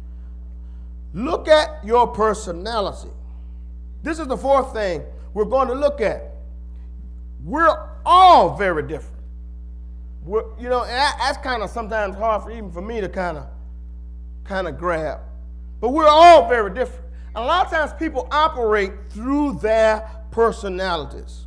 Look at your personality. This is the fourth thing we're going to look at. We're all very different. We're, you know, and that, that's kind of sometimes hard for even for me to kind of kind of grab. But we're all very different. And a lot of times people operate through their personalities.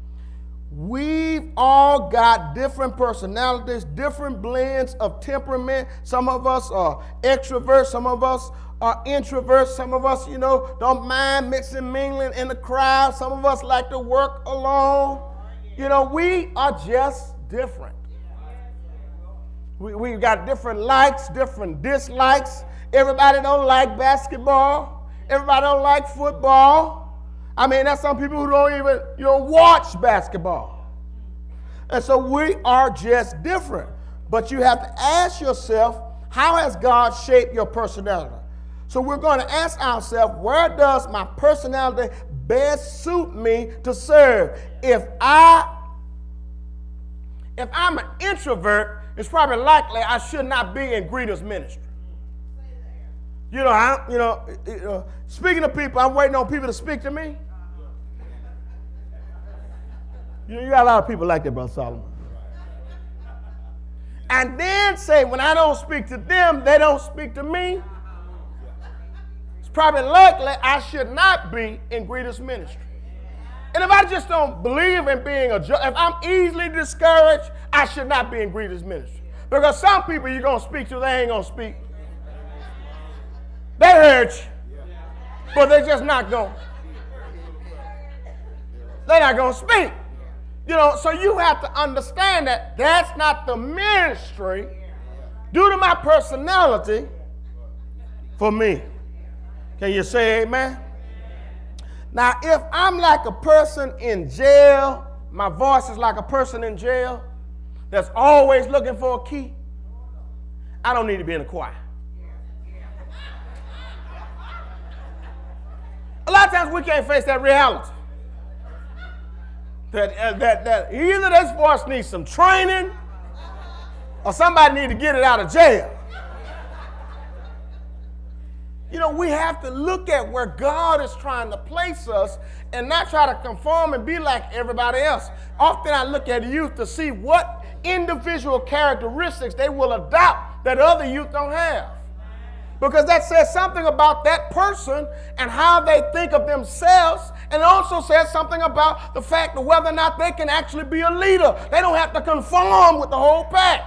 We've all got different personalities, different blends of temperament. Some of us are extroverts, some of us are introverts, some of us, you know, don't mind mixing, mingling in the crowd. Some of us like to work alone. You know, we are just different. We, we've got different likes, different dislikes. Everybody don't like basketball. Everybody don't like football. I mean, there's some people who don't even, you know, watch basketball. And so we are just different. But you have to ask yourself, how has God shaped your personality? So we're going to ask ourselves, where does my personality best suit me to serve? If I, if I'm an introvert, it's probably likely I should not be in greeters ministry. You know, I, you know, you know, speaking to people, I'm waiting on people to speak to me. You know, you got a lot of people like that, Brother Solomon. And then say, when I don't speak to them, they don't speak to me. It's probably likely I should not be in greeters ministry. And if I just don't believe in being a, if I'm easily discouraged, I should not be in greeters ministry. Because some people you're going to speak to, they ain't going to speak. They hurt you, but they're just not going. They're not going to speak. You know, so you have to understand that that's not the ministry due to my personality for me. Can you say amen? Now, if I'm like a person in jail, my voice is like a person in jail that's always looking for a key, I don't need to be in a choir. A lot of times we can't face that reality. That, uh, that, that either this voice needs some training or somebody needs to get it out of jail. You know, we have to look at where God is trying to place us and not try to conform and be like everybody else. Often I look at youth to see what individual characteristics they will adopt that other youth don't have. Because that says something about that person and how they think of themselves, and it also says something about the fact of whether or not they can actually be a leader. They don't have to conform with the whole pack.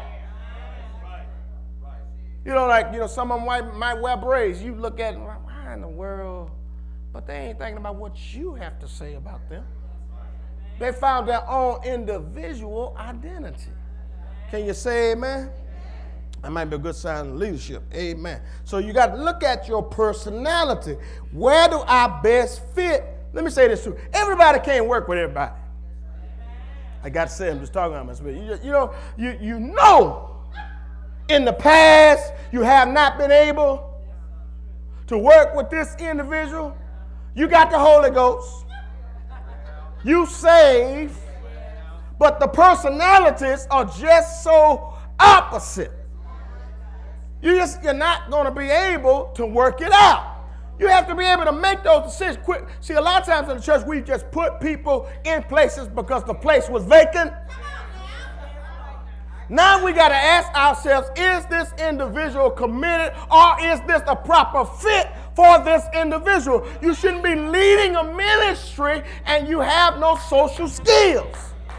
You know, like, you know, some of them might, might wear braids. You look at them, why in the world? But they ain't thinking about what you have to say about them. They found their own individual identity. Can you say amen? That might be a good sign of leadership. Amen. So you got to look at your personality. Where do I best fit? Let me say this too. Everybody can't work with everybody. I got to say, I'm just talking about myself. You, you know, you, you know, in the past, you have not been able to work with this individual. You got the Holy Ghost. You saved, but the personalities are just so opposite. You just, you're not going to be able to work it out. You have to be able to make those decisions quick. See, a lot of times in the church, we just put people in places because the place was vacant. Now we got to ask ourselves, is this individual committed, or is this a proper fit for this individual. You shouldn't be leading a ministry and you have no social skills.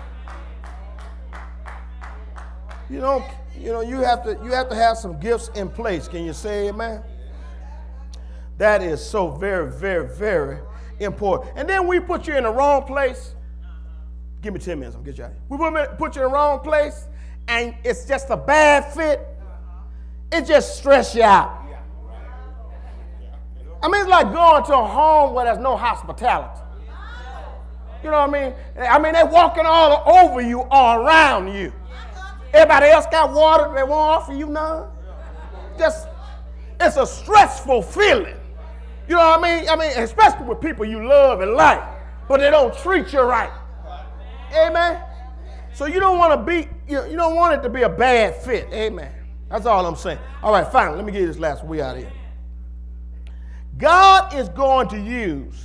You know, you know, you have to you have to have some gifts in place. Can you say amen? That is so very, very, very important. And then we put you in the wrong place. Give me ten minutes, I'll get you out of here. We put, put you in the wrong place, and it's just a bad fit. It just stress you out. I mean, it's like going to a home where there's no hospitality. You know what I mean? I mean, they're walking all over you or around you. Everybody else got water, they won't offer you none. Just, it's a stressful feeling. You know what I mean? I mean, especially with people you love and like, but they don't treat you right. Amen? So you don't want to be, you, you don't want it to be a bad fit. Amen. That's all I'm saying. All right, fine. Let me give you this last one. We out of here. God is going to use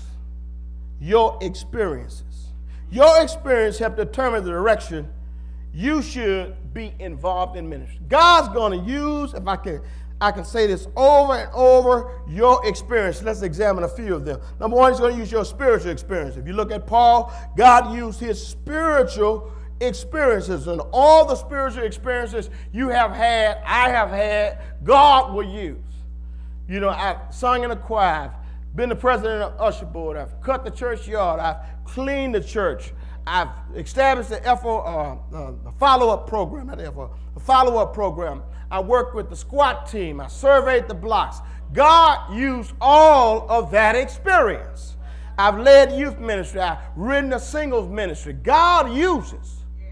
your experiences. Your experience help determine the direction you should be involved in ministry. God's going to use, if I can, I can say this over and over, your experience. Let's examine a few of them. Number one, he's going to use your spiritual experience. If you look at Paul, God used his spiritual experiences, and all the spiritual experiences you have had, I have had, God will use. You know, I've sung in a choir, I've been the president of Usher Board, I've cut the church yard, I've cleaned the church, I've established the F O, uh, uh, the follow-up program, not F O, the follow-up program. I worked with the squat team, I surveyed the blocks. God used all of that experience. I've led youth ministry, I've written a singles ministry. God uses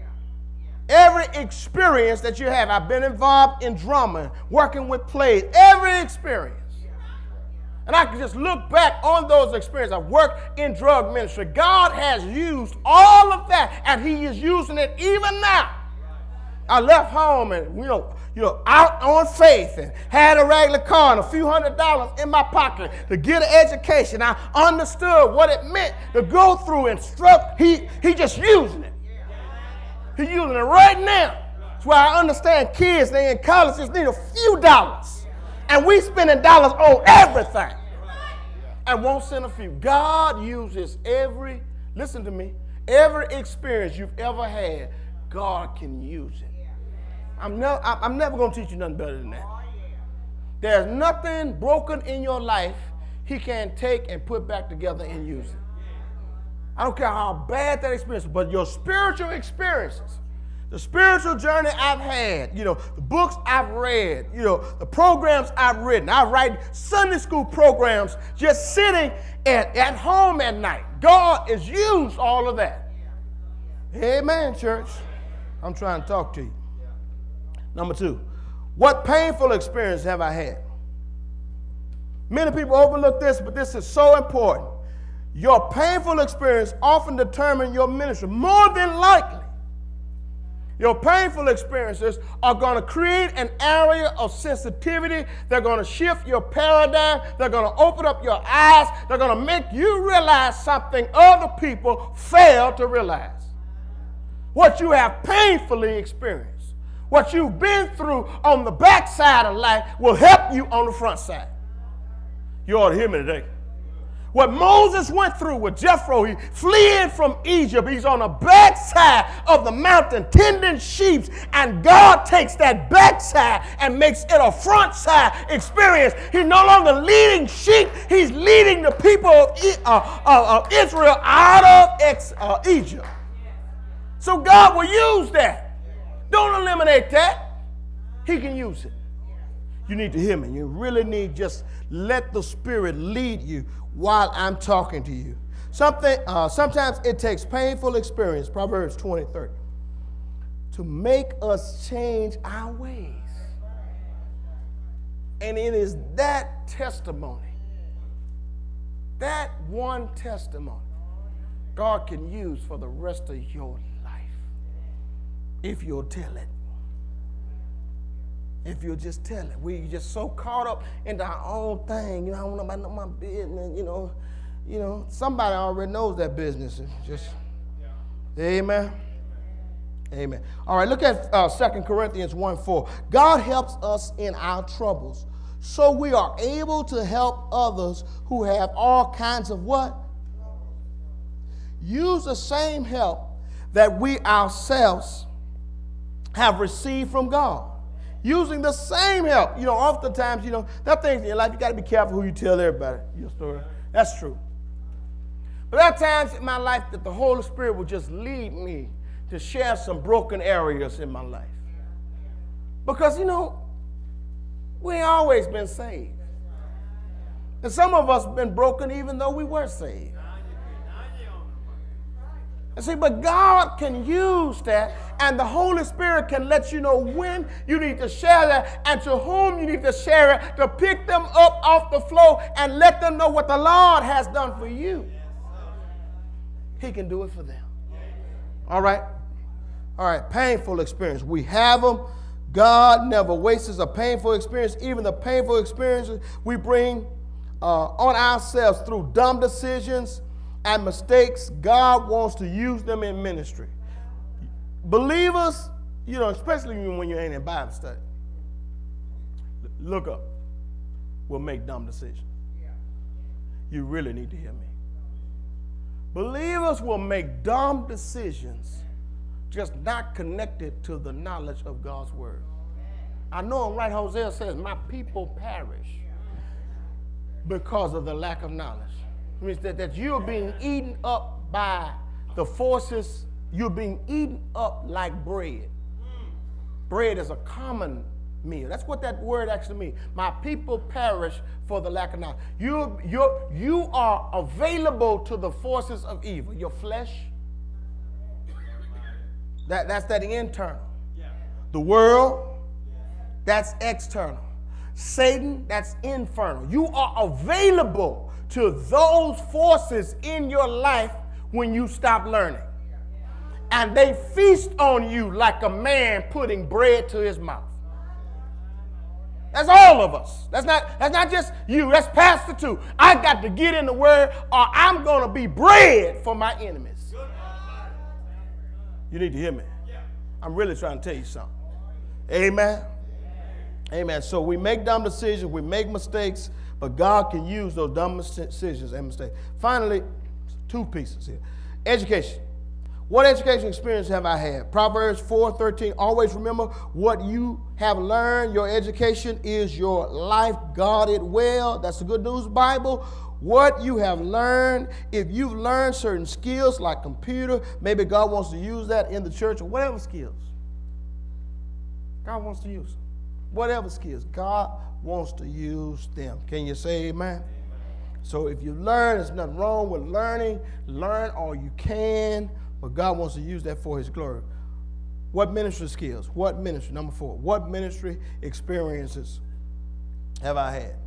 every experience that you have. I've been involved in drama, working with plays, every experience. And I can just look back on those experiences. I've worked in drug ministry. God has used all of that, and he is using it even now. I left home and, you know, you know, out on faith and had a regular car and a few hundred dollars in my pocket to get an education. I understood what it meant to go through and struggle. He, he just using it. He's using it right now. That's why I understand kids, they in college just need a few dollars. And we spending dollars on everything. And won't send a few. God uses every, listen to me, every experience you've ever had, God can use it. I'm, no, I'm never going to teach you nothing better than that. There's nothing broken in your life he can't take and put back together and use it. I don't care how bad that experience is, but your spiritual experiences, the spiritual journey I've had, you know, the books I've read, you know, the programs I've written. I write Sunday school programs just sitting at, at home at night. God has used all of that. Amen, church. I'm trying to talk to you. Number two, what painful experience have I had? Many people overlook this, but this is so important. Your painful experience often determines your ministry. More than likely, your painful experiences are going to create an area of sensitivity. They're going to shift your paradigm. They're going to open up your eyes. They're going to make you realize something other people fail to realize. What you have painfully experienced, what you've been through on the back side of life will help you on the front side. You ought to hear me today. What Moses went through with Jethro, he fled from Egypt. He's on the backside of the mountain tending sheep, and God takes that backside and makes it a front side experience. He's no longer leading sheep. He's leading the people of, uh, uh, of Israel out of ex, uh, Egypt. So God will use that. Don't eliminate that. He can use it. You need to hear me. You really need just let the Spirit lead you while I'm talking to you. Something, uh, sometimes it takes painful experience, Proverbs twenty thirty, to make us change our ways. And it is that testimony, that one testimony, God can use for the rest of your life if you'll tell it. If you'll just tell it. We just so caught up into our own thing. You know, I don't know about my business. You know, you know, somebody already knows that business. Just, yeah. Amen. Amen. Amen. All right, look at uh, Second Corinthians one four. God helps us in our troubles so we are able to help others who have all kinds of what? Use the same help that we ourselves have received from God. Using the same help. You know, oftentimes, you know, there are things in your life, you got to be careful who you tell everybody your story. That's true. But there are times in my life that the Holy Spirit will just lead me to share some broken areas in my life. Because, you know, we ain't always been saved. And some of us have been broken even though we were saved. And see, but God can use that, and the Holy Spirit can let you know when you need to share that and to whom you need to share it, to pick them up off the floor and let them know what the Lord has done for you. He can do it for them. All right? All right, painful experience. We have them. God never wastes a painful experience. Even the painful experiences we bring uh, on ourselves through dumb decisions and mistakes, God wants to use them in ministry. Believers, you know, especially when you ain't in Bible study, look up, will make dumb decisions. You really need to hear me. Believers will make dumb decisions just not connected to the knowledge of God's word. I know I'm right. Hosea says, my people perish because of the lack of knowledge. It means that, that you're being eaten up by the forces. You're being eaten up like bread. Bread is a common meal. That's what that word actually means. My people perish for the lack of knowledge. You, you, you are available to the forces of evil. Your flesh, that, that's that internal. The world, that's external. Satan, that's infernal. You are available to those forces in your life when you stop learning. And they feast on you like a man putting bread to his mouth. That's all of us. That's not, that's not just you. That's Pastor too. I got to get in the word or I'm going to be bread for my enemies. You need to hear me. I'm really trying to tell you something. Amen. Amen. So we make dumb decisions. We make mistakes. But God can use those dumb decisions and mistakes. Finally, two pieces here. Education. What education experience have I had? Proverbs four thirteen. Always remember what you have learned. Your education is your life. Guard it well. That's the Good News Bible. What you have learned, if you've learned certain skills like computer, maybe God wants to use that in the church or whatever skills. God wants to use them. Whatever skills, God wants to use them. Can you say amen? Amen? So if you learn, there's nothing wrong with learning. Learn all you can, but God wants to use that for his glory. What ministry skills? What ministry? Number four. What ministry experiences have I had?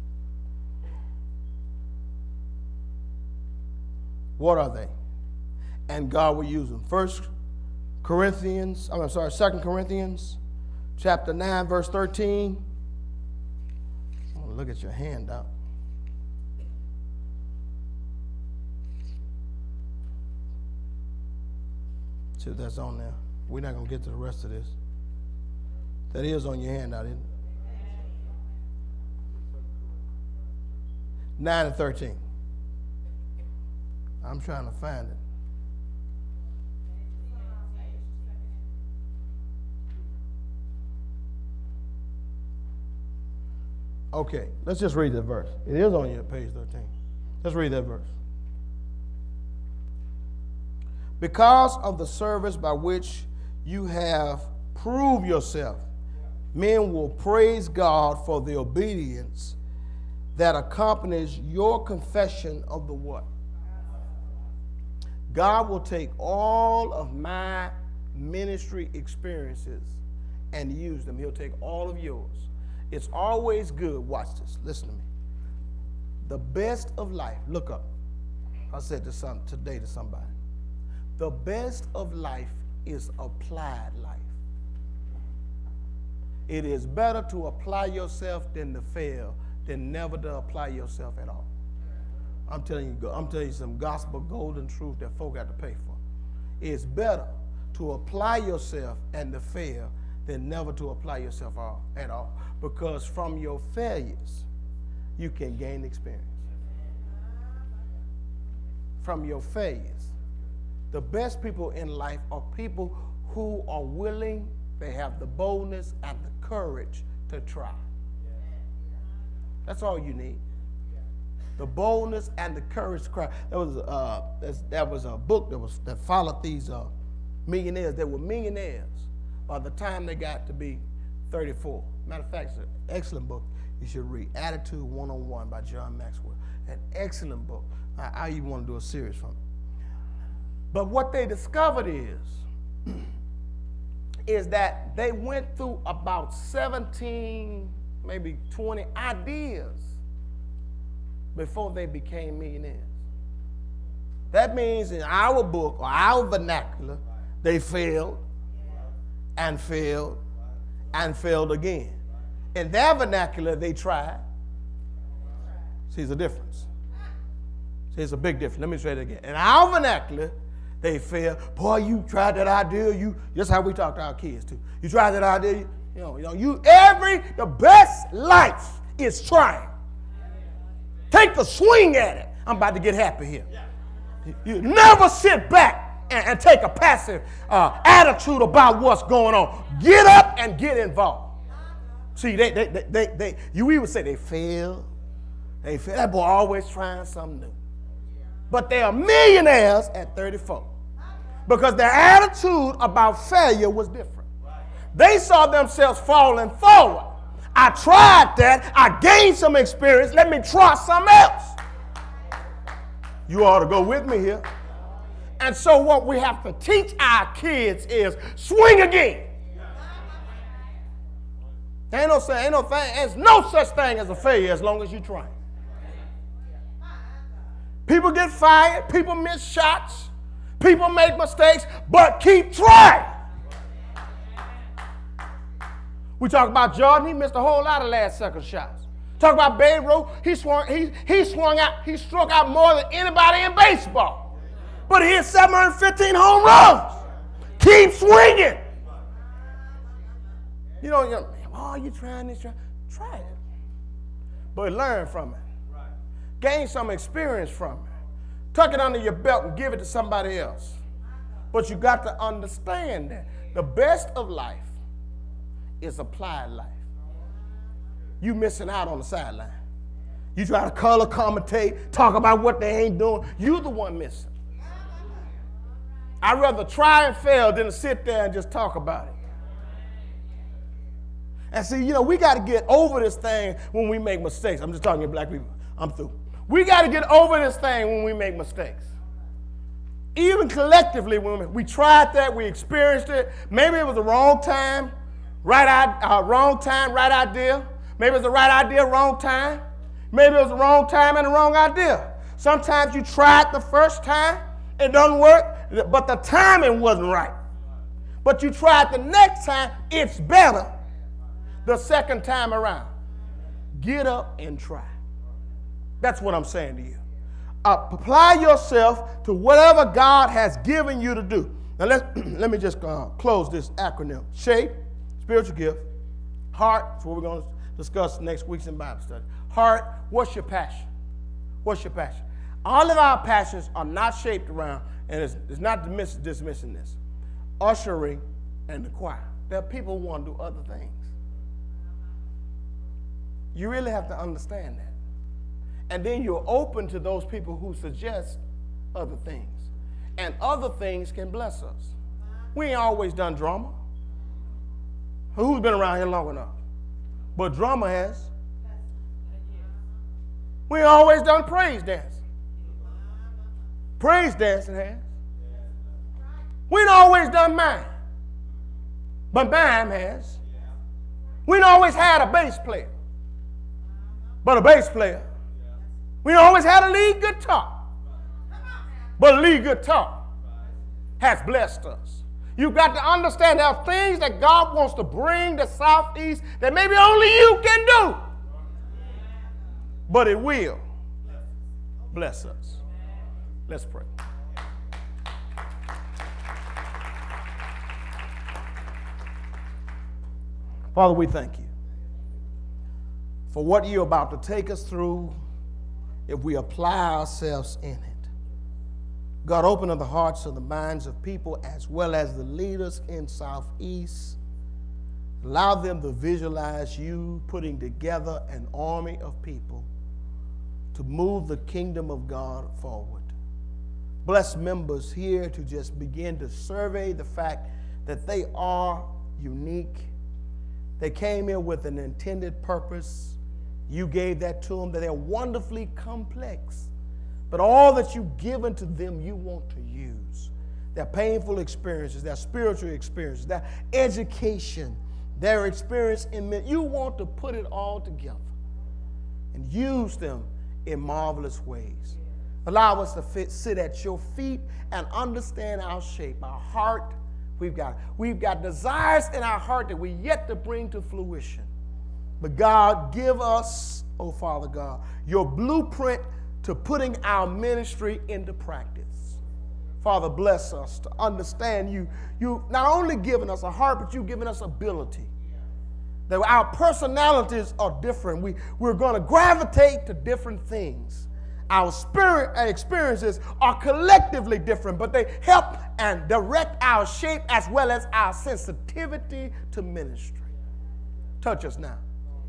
What are they? And God will use them. First Corinthians, I'm sorry, Second Corinthians chapter nine, verse thirteen. I want to look at your handout. See if that's on there. We're not going to get to the rest of this. That is on your handout, isn't it? nine and thirteen. I'm trying to find it. Okay, let's just read that verse. It is on your page thirteen. Let's read that verse. Because of the service by which you have proved yourself, men will praise God for the obedience that accompanies your confession of the what? God will take all of my ministry experiences and use them. He'll take all of yours. It's always good. Watch this. Listen to me. The best of life. Look up. I said this some, today to somebody. The best of life is applied life. It is better to apply yourself than to fail, than never to apply yourself at all. I'm telling you, I'm telling you some gospel golden truth that folk got to pay for. It's better to apply yourself and to fail than never to apply yourself all, at all. Because from your failures, you can gain experience. From your failures. The best people in life are people who are willing, they have the boldness and the courage to try. That's all you need. The boldness and the courage to cry. That was uh, that was a book that was that followed these uh, millionaires. They were millionaires by the time they got to be thirty-four. Matter of fact, it's an excellent book you should read. Attitude one oh one by John Maxwell. An excellent book. I, I even want to do a series from it. But what they discovered is, is that they went through about seventeen, maybe twenty ideas before they became millionaires. That means in our book or our vernacular, they failed and failed and failed again. In their vernacular, they tried. See, there's a difference. See, it's a big difference. Let me say it again. In our vernacular, they failed. Boy, you tried that idea. You, that's how we talk to our kids too. You tried that idea. You, you know, you know, you every the best life is trying. Take a swing at it. I'm about to get happy here. You never sit back and, and take a passive uh, attitude about what's going on. Get up and get involved. See, they, they, they, they, they you even say they fail. They fail. That boy always trying something new. But they are millionaires at thirty-four because their attitude about failure was different. They saw themselves falling forward. I tried that. I gained some experience. Let me try something else. You ought to go with me here. And so what we have to teach our kids is swing again. There ain't no, ain't no thing, there's no such thing as a failure as long as you try. People get fired. People miss shots. People make mistakes. But keep trying. We talk about Jordan, he missed a whole lot of last second shots. Talk about Babe Ruth, he swung, he, he swung out, he struck out more than anybody in baseball. But he hit seven hundred fifteen home runs. Keep swinging. You know, you're, oh, you trying this, try, try it. But learn from it. Gain some experience from it. Tuck it under your belt and give it to somebody else. But you got to understand that the best of life is applied life. You missing out on the sideline. You try to color commentate, talk about what they ain't doing. You the one missing. I'd rather try and fail than to sit there and just talk about it. And see, you know, we got to get over this thing when we make mistakes. I'm just talking to black people. I'm through. We got to get over this thing when we make mistakes. Even collectively, when we, we tried that, we experienced it. Maybe it was the wrong time. Right, uh, wrong time, right idea. Maybe it was the right idea, wrong time. Maybe it was the wrong time and the wrong idea. Sometimes you tried the first time, it doesn't work, but the timing wasn't right. But you tried the next time, it's better the second time around. Get up and try. That's what I'm saying to you. Uh, apply yourself to whatever God has given you to do. Now let let me just uh, close this acronym. Shape. Spiritual gift. Heart, that's what we're going to discuss next week's in Bible study. Heart, what's your passion? What's your passion? All of our passions are not shaped around, and it's, it's not dismiss, dismissing this, ushering and the choir. There are people who want to do other things. You really have to understand that. And then you're open to those people who suggest other things. And other things can bless us. We ain't always done drama. Who's been around here long enough? But drama has. We ain't always done praise dancing. Praise dancing has. We ain't always done mime. But mime has. We ain't always had a bass player. But a bass player. We ain't always had a lead guitar. But a lead guitar has blessed us. You've got to understand there are things that God wants to bring to Southeast that maybe only you can do. But it will bless us. Let's pray. Father, we thank you for what you're about to take us through if we apply ourselves in it. God, open up the hearts and the minds of people as well as the leaders in Southeast. Allow them to visualize you putting together an army of people to move the kingdom of God forward. Bless members here to just begin to survey the fact that they are unique. They came in with an intended purpose. You gave that to them, that they're wonderfully complex. But all that you've given to them, you want to use. Their painful experiences, their spiritual experiences, their education, their experience in men. You want to put it all together and use them in marvelous ways. Allow us to fit, sit at your feet and understand our shape, our heart. We've got, we've got desires in our heart that we yet to bring to fruition. But God, give us, oh Father God, your blueprint to putting our ministry into practice. Father, bless us to understand you. You not only given us a heart, but you've given us ability. That our personalities are different. We, we're going to gravitate to different things. Our spirit and experiences are collectively different, but they help and direct our shape as well as our sensitivity to ministry. Touch us now.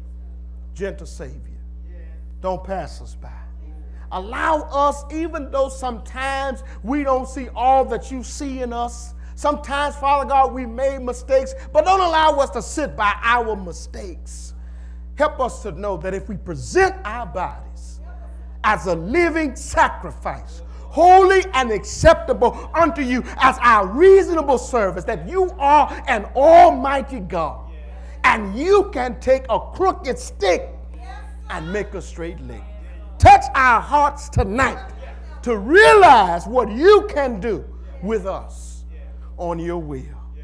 Gentle Savior, don't pass us by. Allow us, even though sometimes we don't see all that you see in us, sometimes, Father God, we made mistakes, but don't allow us to sit by our mistakes. Help us to know that if we present our bodies as a living sacrifice, holy and acceptable unto you as our reasonable service, that you are an almighty God, and you can take a crooked stick and make a straight leg. Touch our hearts tonight to realize what you can do with us on your will.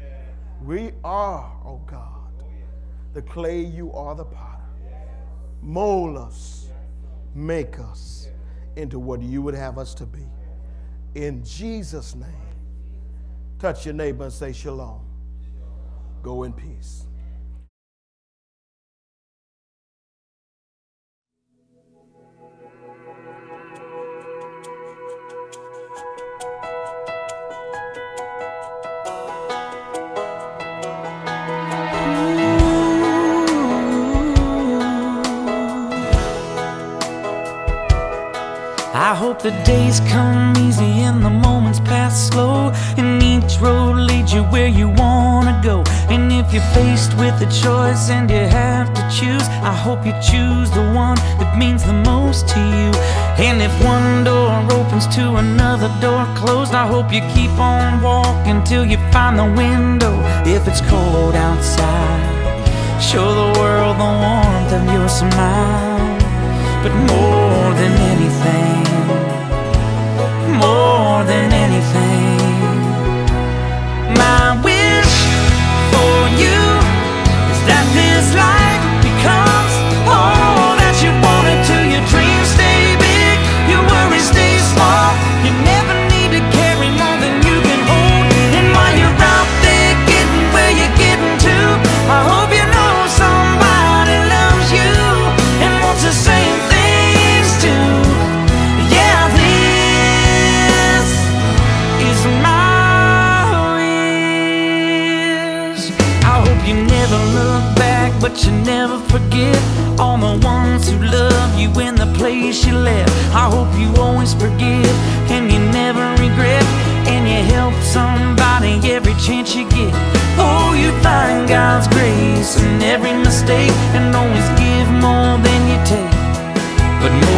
We are, oh God, the clay, you are the potter. Mold us, make us into what you would have us to be. In Jesus' name, touch your neighbor and say shalom. Go in peace. I hope the days come easy and the moments pass slow, and each road leads you where you wanna go. And if you're faced with a choice and you have to choose, I hope you choose the one that means the most to you. And if one door opens to another door closed, I hope you keep on walking till you find the window. If it's cold outside, show the world the warmth of your smile. But more than anything, more than anything, my wish for you is that this life becomes all that you want it to. Your dreams stay big, your worries stay small. You never need to carry more than you can hold. And while you're out there getting where you're getting to, I hope you know somebody loves you and wants the same thing. But you never forget all the ones who love you in the place you left. I hope you always forgive and you never regret, and you help somebody every chance you get. Oh, you find God's grace in every mistake and always give more than you take. But more